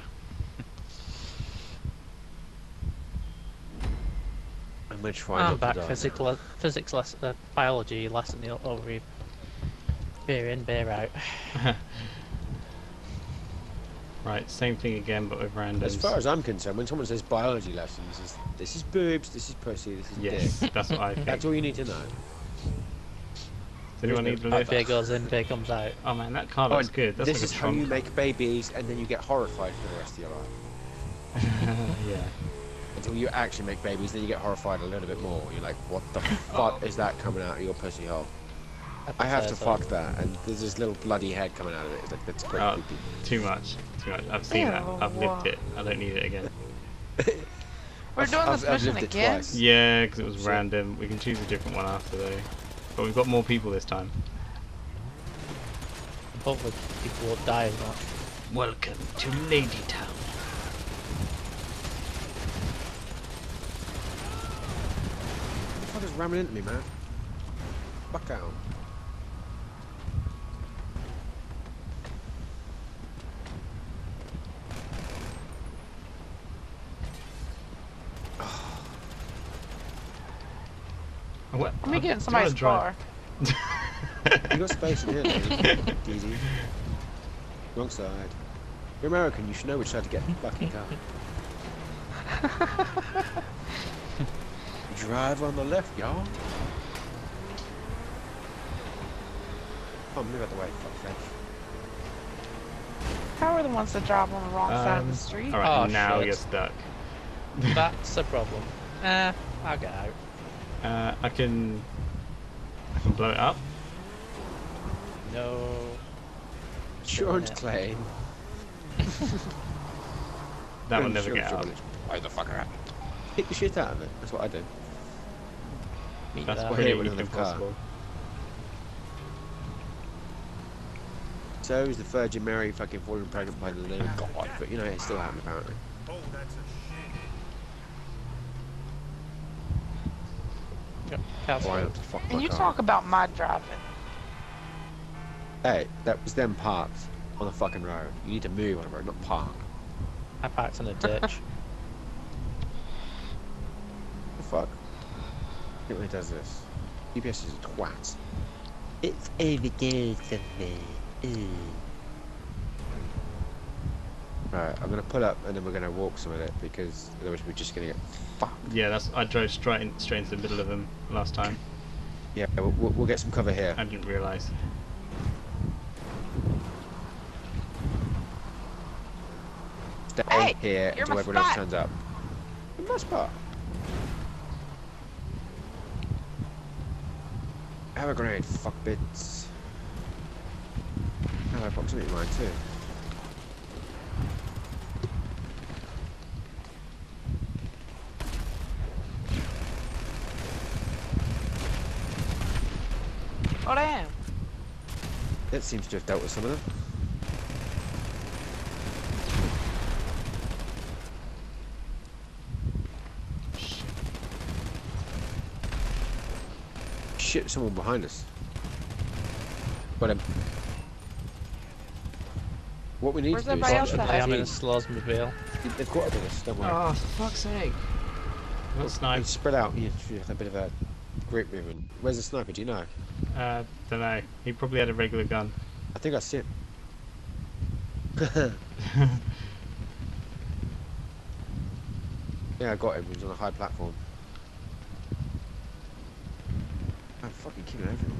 I'm going to try I'm not back. to die. Physics lesson, biology lesson over. Beer in, beer out. Right, same thing again, but with randoms. As far as I'm concerned, when someone says biology lessons, this is boobs, this is pussy, this is Yes, dick. that's what I think. That's all you need to know. Does anyone need a Like, lift? beer goes in, beer comes out. Oh man, that car Oh, looks and good. That's this like is a how you trunk make babies, and then you get horrified for the rest of your life. car. Yeah. Until you actually make babies, then you get horrified a little bit more. You're like, what the fuck is that coming out of your pussy hole? I have to fuck that, and there's this little bloody head coming out of it. It's like, that's quite Oh, creepy. too much. Too much. I've seen that. Ew, I've lived what? it. I don't need it again. We're doing this I've mission lived it again? twice. Yeah, because it was Shit. random. We can choose a different one after though. But we've got more people this time. Hopefully people won't die as much. Welcome to Ladytown. What the fuck is ramming into me, man? Fuck out. What? Let me get in Do somebody's you wanna car. You got space in here, lady. Easy. Wrong side. You're American, you should know which side to get in the fucking car. Drive on the left, y'all. Oh, move out the way, fuck's sake. How are the ones that drive on the wrong side of the street? Alright, Oh, now shit. you're stuck. That's a problem. I'll get out. I can blow it up. No. Insurance Yeah. claim. That will never get out. Why the fucker out? Hit the shit out of it. That's what I do. Meet That's that. Well, pretty here with weak another car. impossible. So is the Virgin Mary fucking falling pregnant by the living God, but you know, it still happened apparently. Yep, car's Why fine. not to fuck And my you car? talk about my driving. Hey, that was them parked on the fucking road. You need to move on the road, not park. I parked in a ditch. The fuck? It really does this. UPS is a twat. It's overgoes for me. Right, I'm gonna pull up and then we're gonna walk some of it because otherwise we're just gonna get fucked. Yeah, I drove straight into the middle of them last time. Yeah, we'll get some cover here. I didn't realise. Stay Hey, here you're until my everyone else spot. turns up. You're my spot. Have a grenade, fuck bits. Have a proximity mine too. Oh damn. It seems to have dealt with some of them. Shit, someone behind us. Got him. What we need Where's to do is... everybody else get at? I a am in a team. Slosmobile. They've got up with us, don't worry. Oh, for fuck's sake. Got You sniped. spread out, you have a bit of a group movement. Where's the sniper, do you know? Don't know. He probably had a regular gun. I think I see it. Yeah, I got him. He was on a high platform. I'm fucking killing everyone.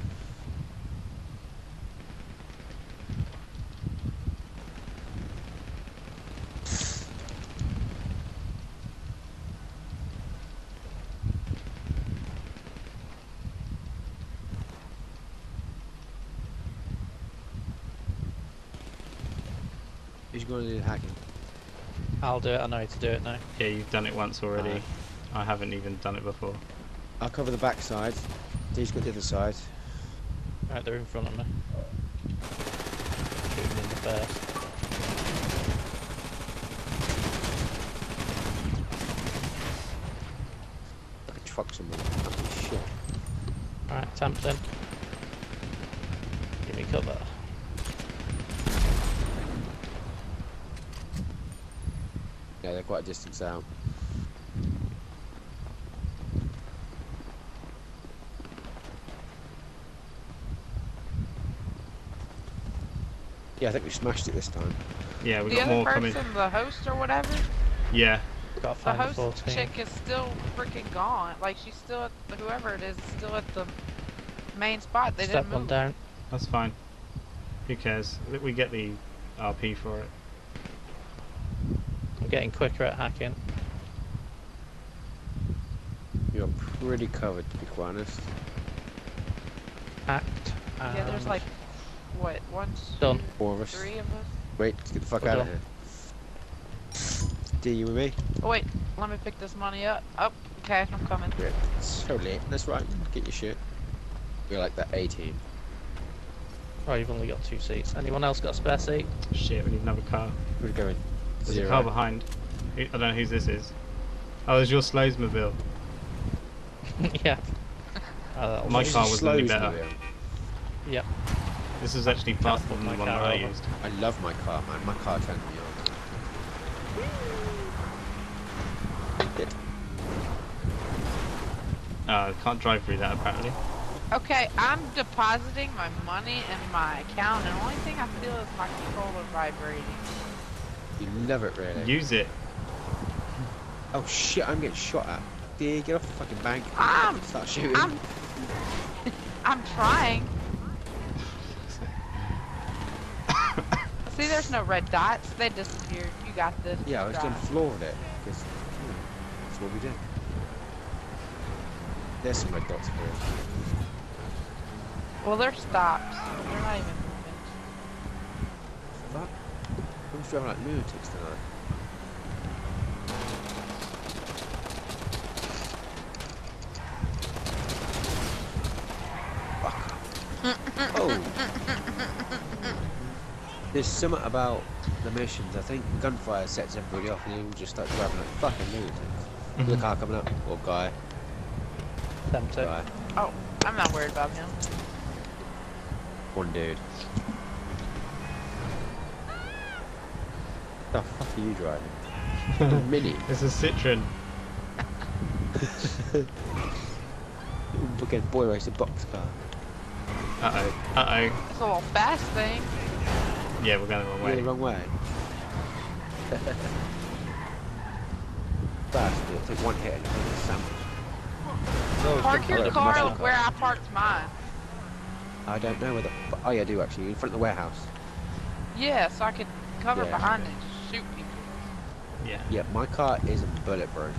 Who's going to do the hacking? I'll do it. I know how to do it now. Yeah, you've done it once already. Alright. I haven't even done it before. I'll cover the back side. He's got the other side. Right, they're in front of me. Shooting in the first. I could truck someone. Fucking shit. Alright, tamped in. Give me cover. Yeah, they're quite a distance out. Yeah, Yeah, I think we smashed it this time. Yeah, we The got other more coming. person, the host or whatever, Yeah. Got to the find the host 14. chick is still freaking gone. Like she's still at whoever it is still at the main spot. They Step didn't one move. down. That's fine. Who cares? We get the RP for it. I'm getting quicker at hacking. You're pretty covered, to be quite honest. Hacked. Yeah, there's and like what, one, Done. 4 of us. 3 of us. Wait, let's get the fuck We're out of done. here. D, you with me? Oh wait, let me pick this money up. Oh, okay, I'm coming. Yeah, it's so late. That's right. Get your shit. We're like that 18. Oh, you've only got 2 seats. Anyone else got a spare seat? Shit, we need another car. We're going There's 0. a car behind. I don't know whose this is. Oh, there's your Slowsmobile. Yeah. That'll My do. car was only Slows better. me, Yep. This is actually faster than the my one that car I over. used. I love my car, man. My car turned me on. I can't drive through that apparently. Okay, I'm depositing my money in my account, and the only thing I feel is my controller vibrating. You love it, really. Use it. Oh shit, I'm getting shot at. D, get off the fucking bank. Start shooting. I'm trying. See, there's no red dots. They disappeared. You got this. Yeah, I was done Drive. floored it. Because, that's what we do. There's some red dots here. Well, they're stopped. They're not even moving. Fuck. Who's driving like lunatics tonight? Oh. There's something about the missions. I think gunfire sets everybody off and they all just start driving like fucking lunatics. There's a car coming up. Or guy. Them too. Guy. Oh, I'm not worried about him. One dude. The fuck are you driving? A Mini. It's a Citroen. Fucking boy racer box car. Uh-oh. Uh-oh. It's a little fast thing. Yeah, we're going the wrong You're way. the wrong way. Fast, it'll take one hit and you'll get a sandwich. Park your I'll car muscle car. where I parked mine. I don't know where the. Oh yeah, I do actually. In front of the warehouse. Yeah, so I could cover Yeah. behind it and shoot people. Yeah. Yeah, my car isn't bulletproof.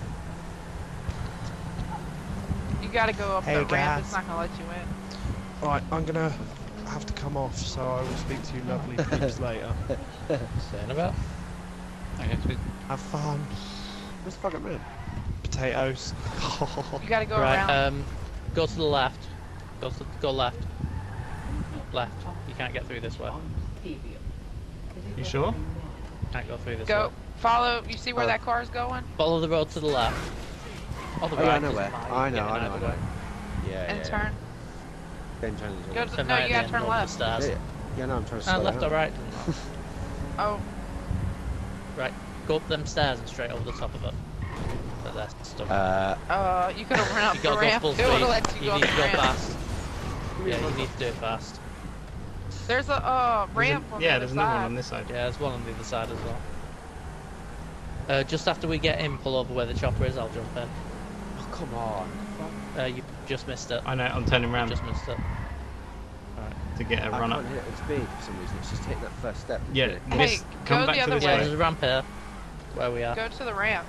You gotta go up Hey, the ramp. guys. It's not gonna let you in. Right, I'm gonna have to come off, so I will speak to you lovely peeps later. Saying about? Okay, sweet. Have fun. Where's the fucking man? Potatoes. You gotta go Right. around. Go to the left. Go left. Left. You can't get through this way. You sure? Can't go through this Go. way. Follow. You see where Oh. that car's going? Follow the road to the left. On the Oh yeah, I right know is where. mine, I know, getting I know, out I of the know. way. Yeah, And yeah. turn. Then turn into Go one. to, Turn no, right you at the gotta end, turn go up the left. stairs. Yeah, no, I'm trying to slow Left down. or right? Oh, Right. Go up them stairs and straight over the top of it. But that's stuff. you could have run up You the gotta go ramp. full It would speed. have let you go You up need the to go ramp. fast. Yeah, you need to do it fast. There's a ramp on the Yeah, other there's another one side. on this side. Yeah, there's one on the other side as well. Just after we get in, pull over where the chopper is, I'll jump in. Oh, come on. You just missed it. I know, I'm turning around Just missed it. to get a I run up. can't hit it at speed for some reason. It's just hitting that first step. Yeah, isn't it? Hey, miss. go Come the back to other this Yeah, way. there's a ramp here. Where we are. Go to the ramp.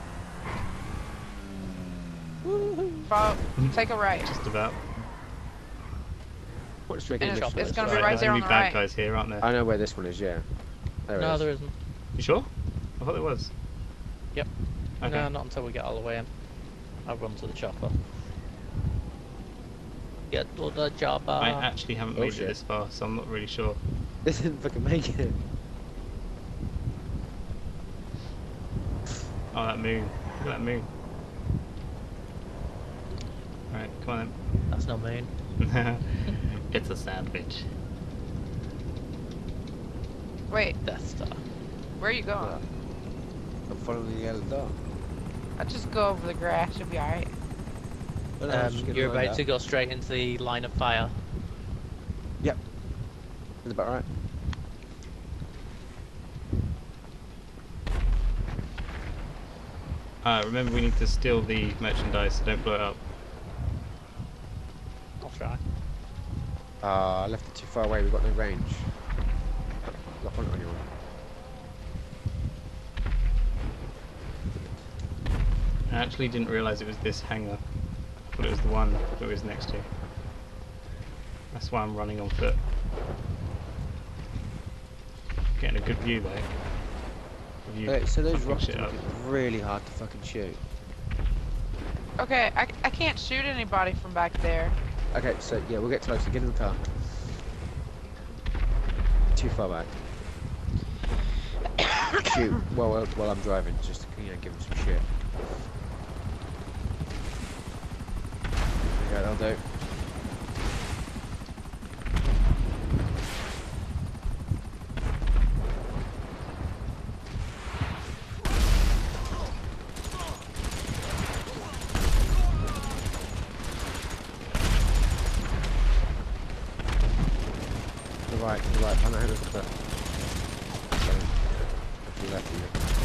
Follow. Take a right. Just about. What's the And regular it's gonna be Right, right there's there gonna on be the bad right. guys here, aren't there? I know where this one is, yeah. There it No, is. there isn't. You sure? I thought there was. Yep. Okay. No, not until we get all the way in. I'll run to the chopper. Get to the chopper. I actually haven't Oh, made shit. it this far, so I'm not really sure. This didn't fucking make it. Oh, that moon. Look at that moon. Alright, come on That's not mean. then. It's a sandwich. Wait, Death Star. where are you going? I'm following the yellow dot. I'll just go over the grass. You'll be alright. Well, I was just gonna You're find about to out. go straight into the line of fire. Yep. That's about right. Remember, we need to steal the merchandise, so don't blow it up. I'll try. I left it too far away. We've got no range. Lock on it anyone. I actually didn't realise it was this hangar. I thought it was the one that it was next to. That's why I'm running on foot. Getting a good view though. Of you So those fucking rocks shit are up. really hard to fucking shoot. Okay, I can't shoot anybody from back there. Okay, so yeah, we'll get closer. Get in the car. Too far back. Shoot while I'm driving, just to, give him some shit. Yeah, that'll do. You're right, I'm ahead of the left of you.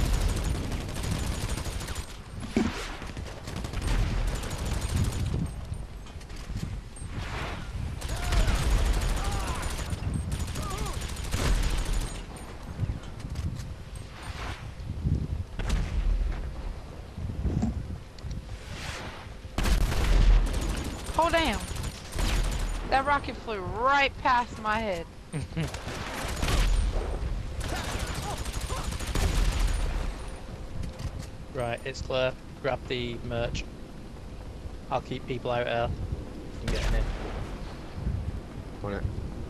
Oh damn! That rocket flew right past my head. Right, it's clear. Grab the merch. I'll keep people out here from getting in. On it.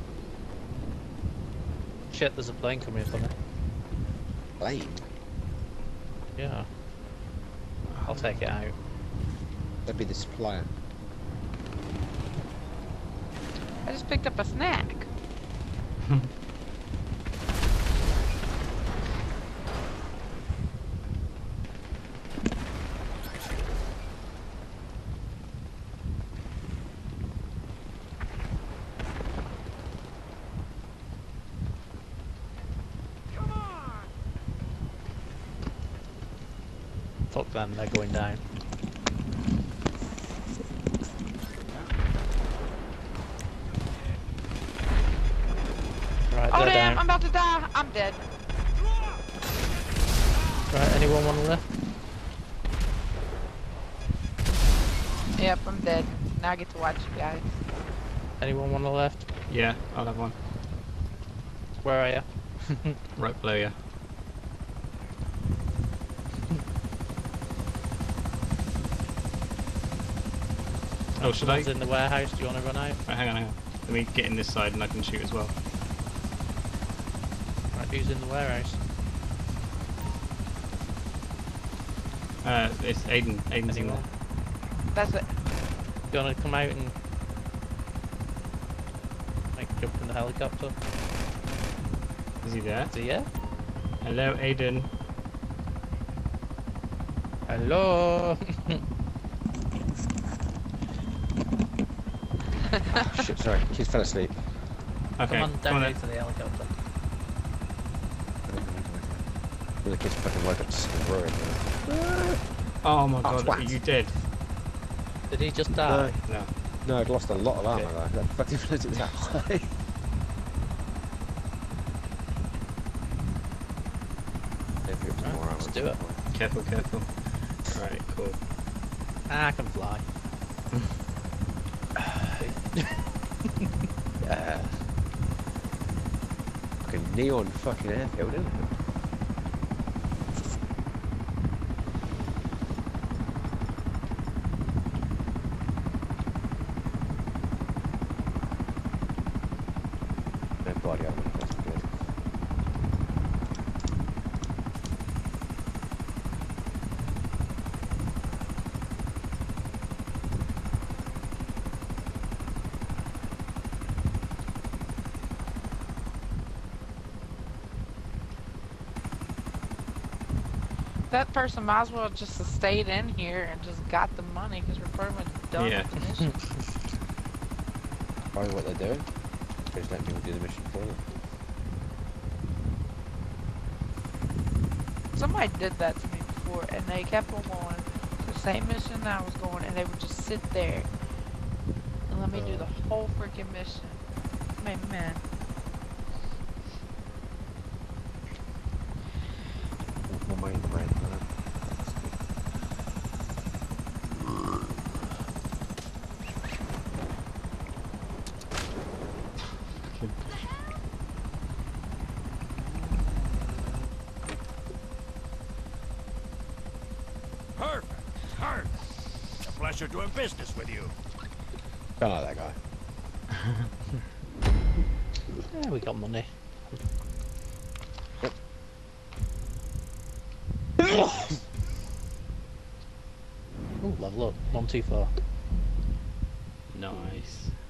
Shit, there's a plane coming for me. Plane. Yeah. I'll take it out. That'd be the supplier. I just picked up a snack. Fuck them, they're going down. Right, Oh they're damn! down. I'm about to die. I'm dead. Right, anyone want to lift? Yep, I'm dead. Now I get to watch you guys. Anyone want to lift? Yeah, I'll have one. Where are you? Right below you. Oh, should I? Someone's in the warehouse, do you want to run out? Right, hang on. Let me get in this side and I can shoot as well. Right, who's in the warehouse? It's Aiden. Aiden's in Anyone? there. That's it. Do you want to come out and like jump in the helicopter? Is he there? Is he here? Hello, Aiden. Hello. Shit, sorry, kids fell asleep. Okay, Come on down then. out to the helicopter. Well, the kids fucking woke up screwing. Oh my Oh, god, twat. are you dead? Did he just die? No. No, I'd lost a lot of armor Okay. though. That fucking flipped it that high. If it was Right, more armor, let's do it. Careful, careful. Alright, cool. I can fly. Fucking neon fucking airfield, isn't it? No body armor, that's good. That person might as well just have stayed in here and just got the money because we're pretty much done Yeah. with the mission. Probably what they're doing. Just let people do the mission for them. Somebody did that to me before. before, and they kept on going. The same mission I was going, and they would just sit there and let me do the whole freaking mission. Man, man. My main brain, man. Perfect. Perfect. A pleasure doing business with you. Don't like that guy. Yeah, we got money. Oh, level up. 124. Nice.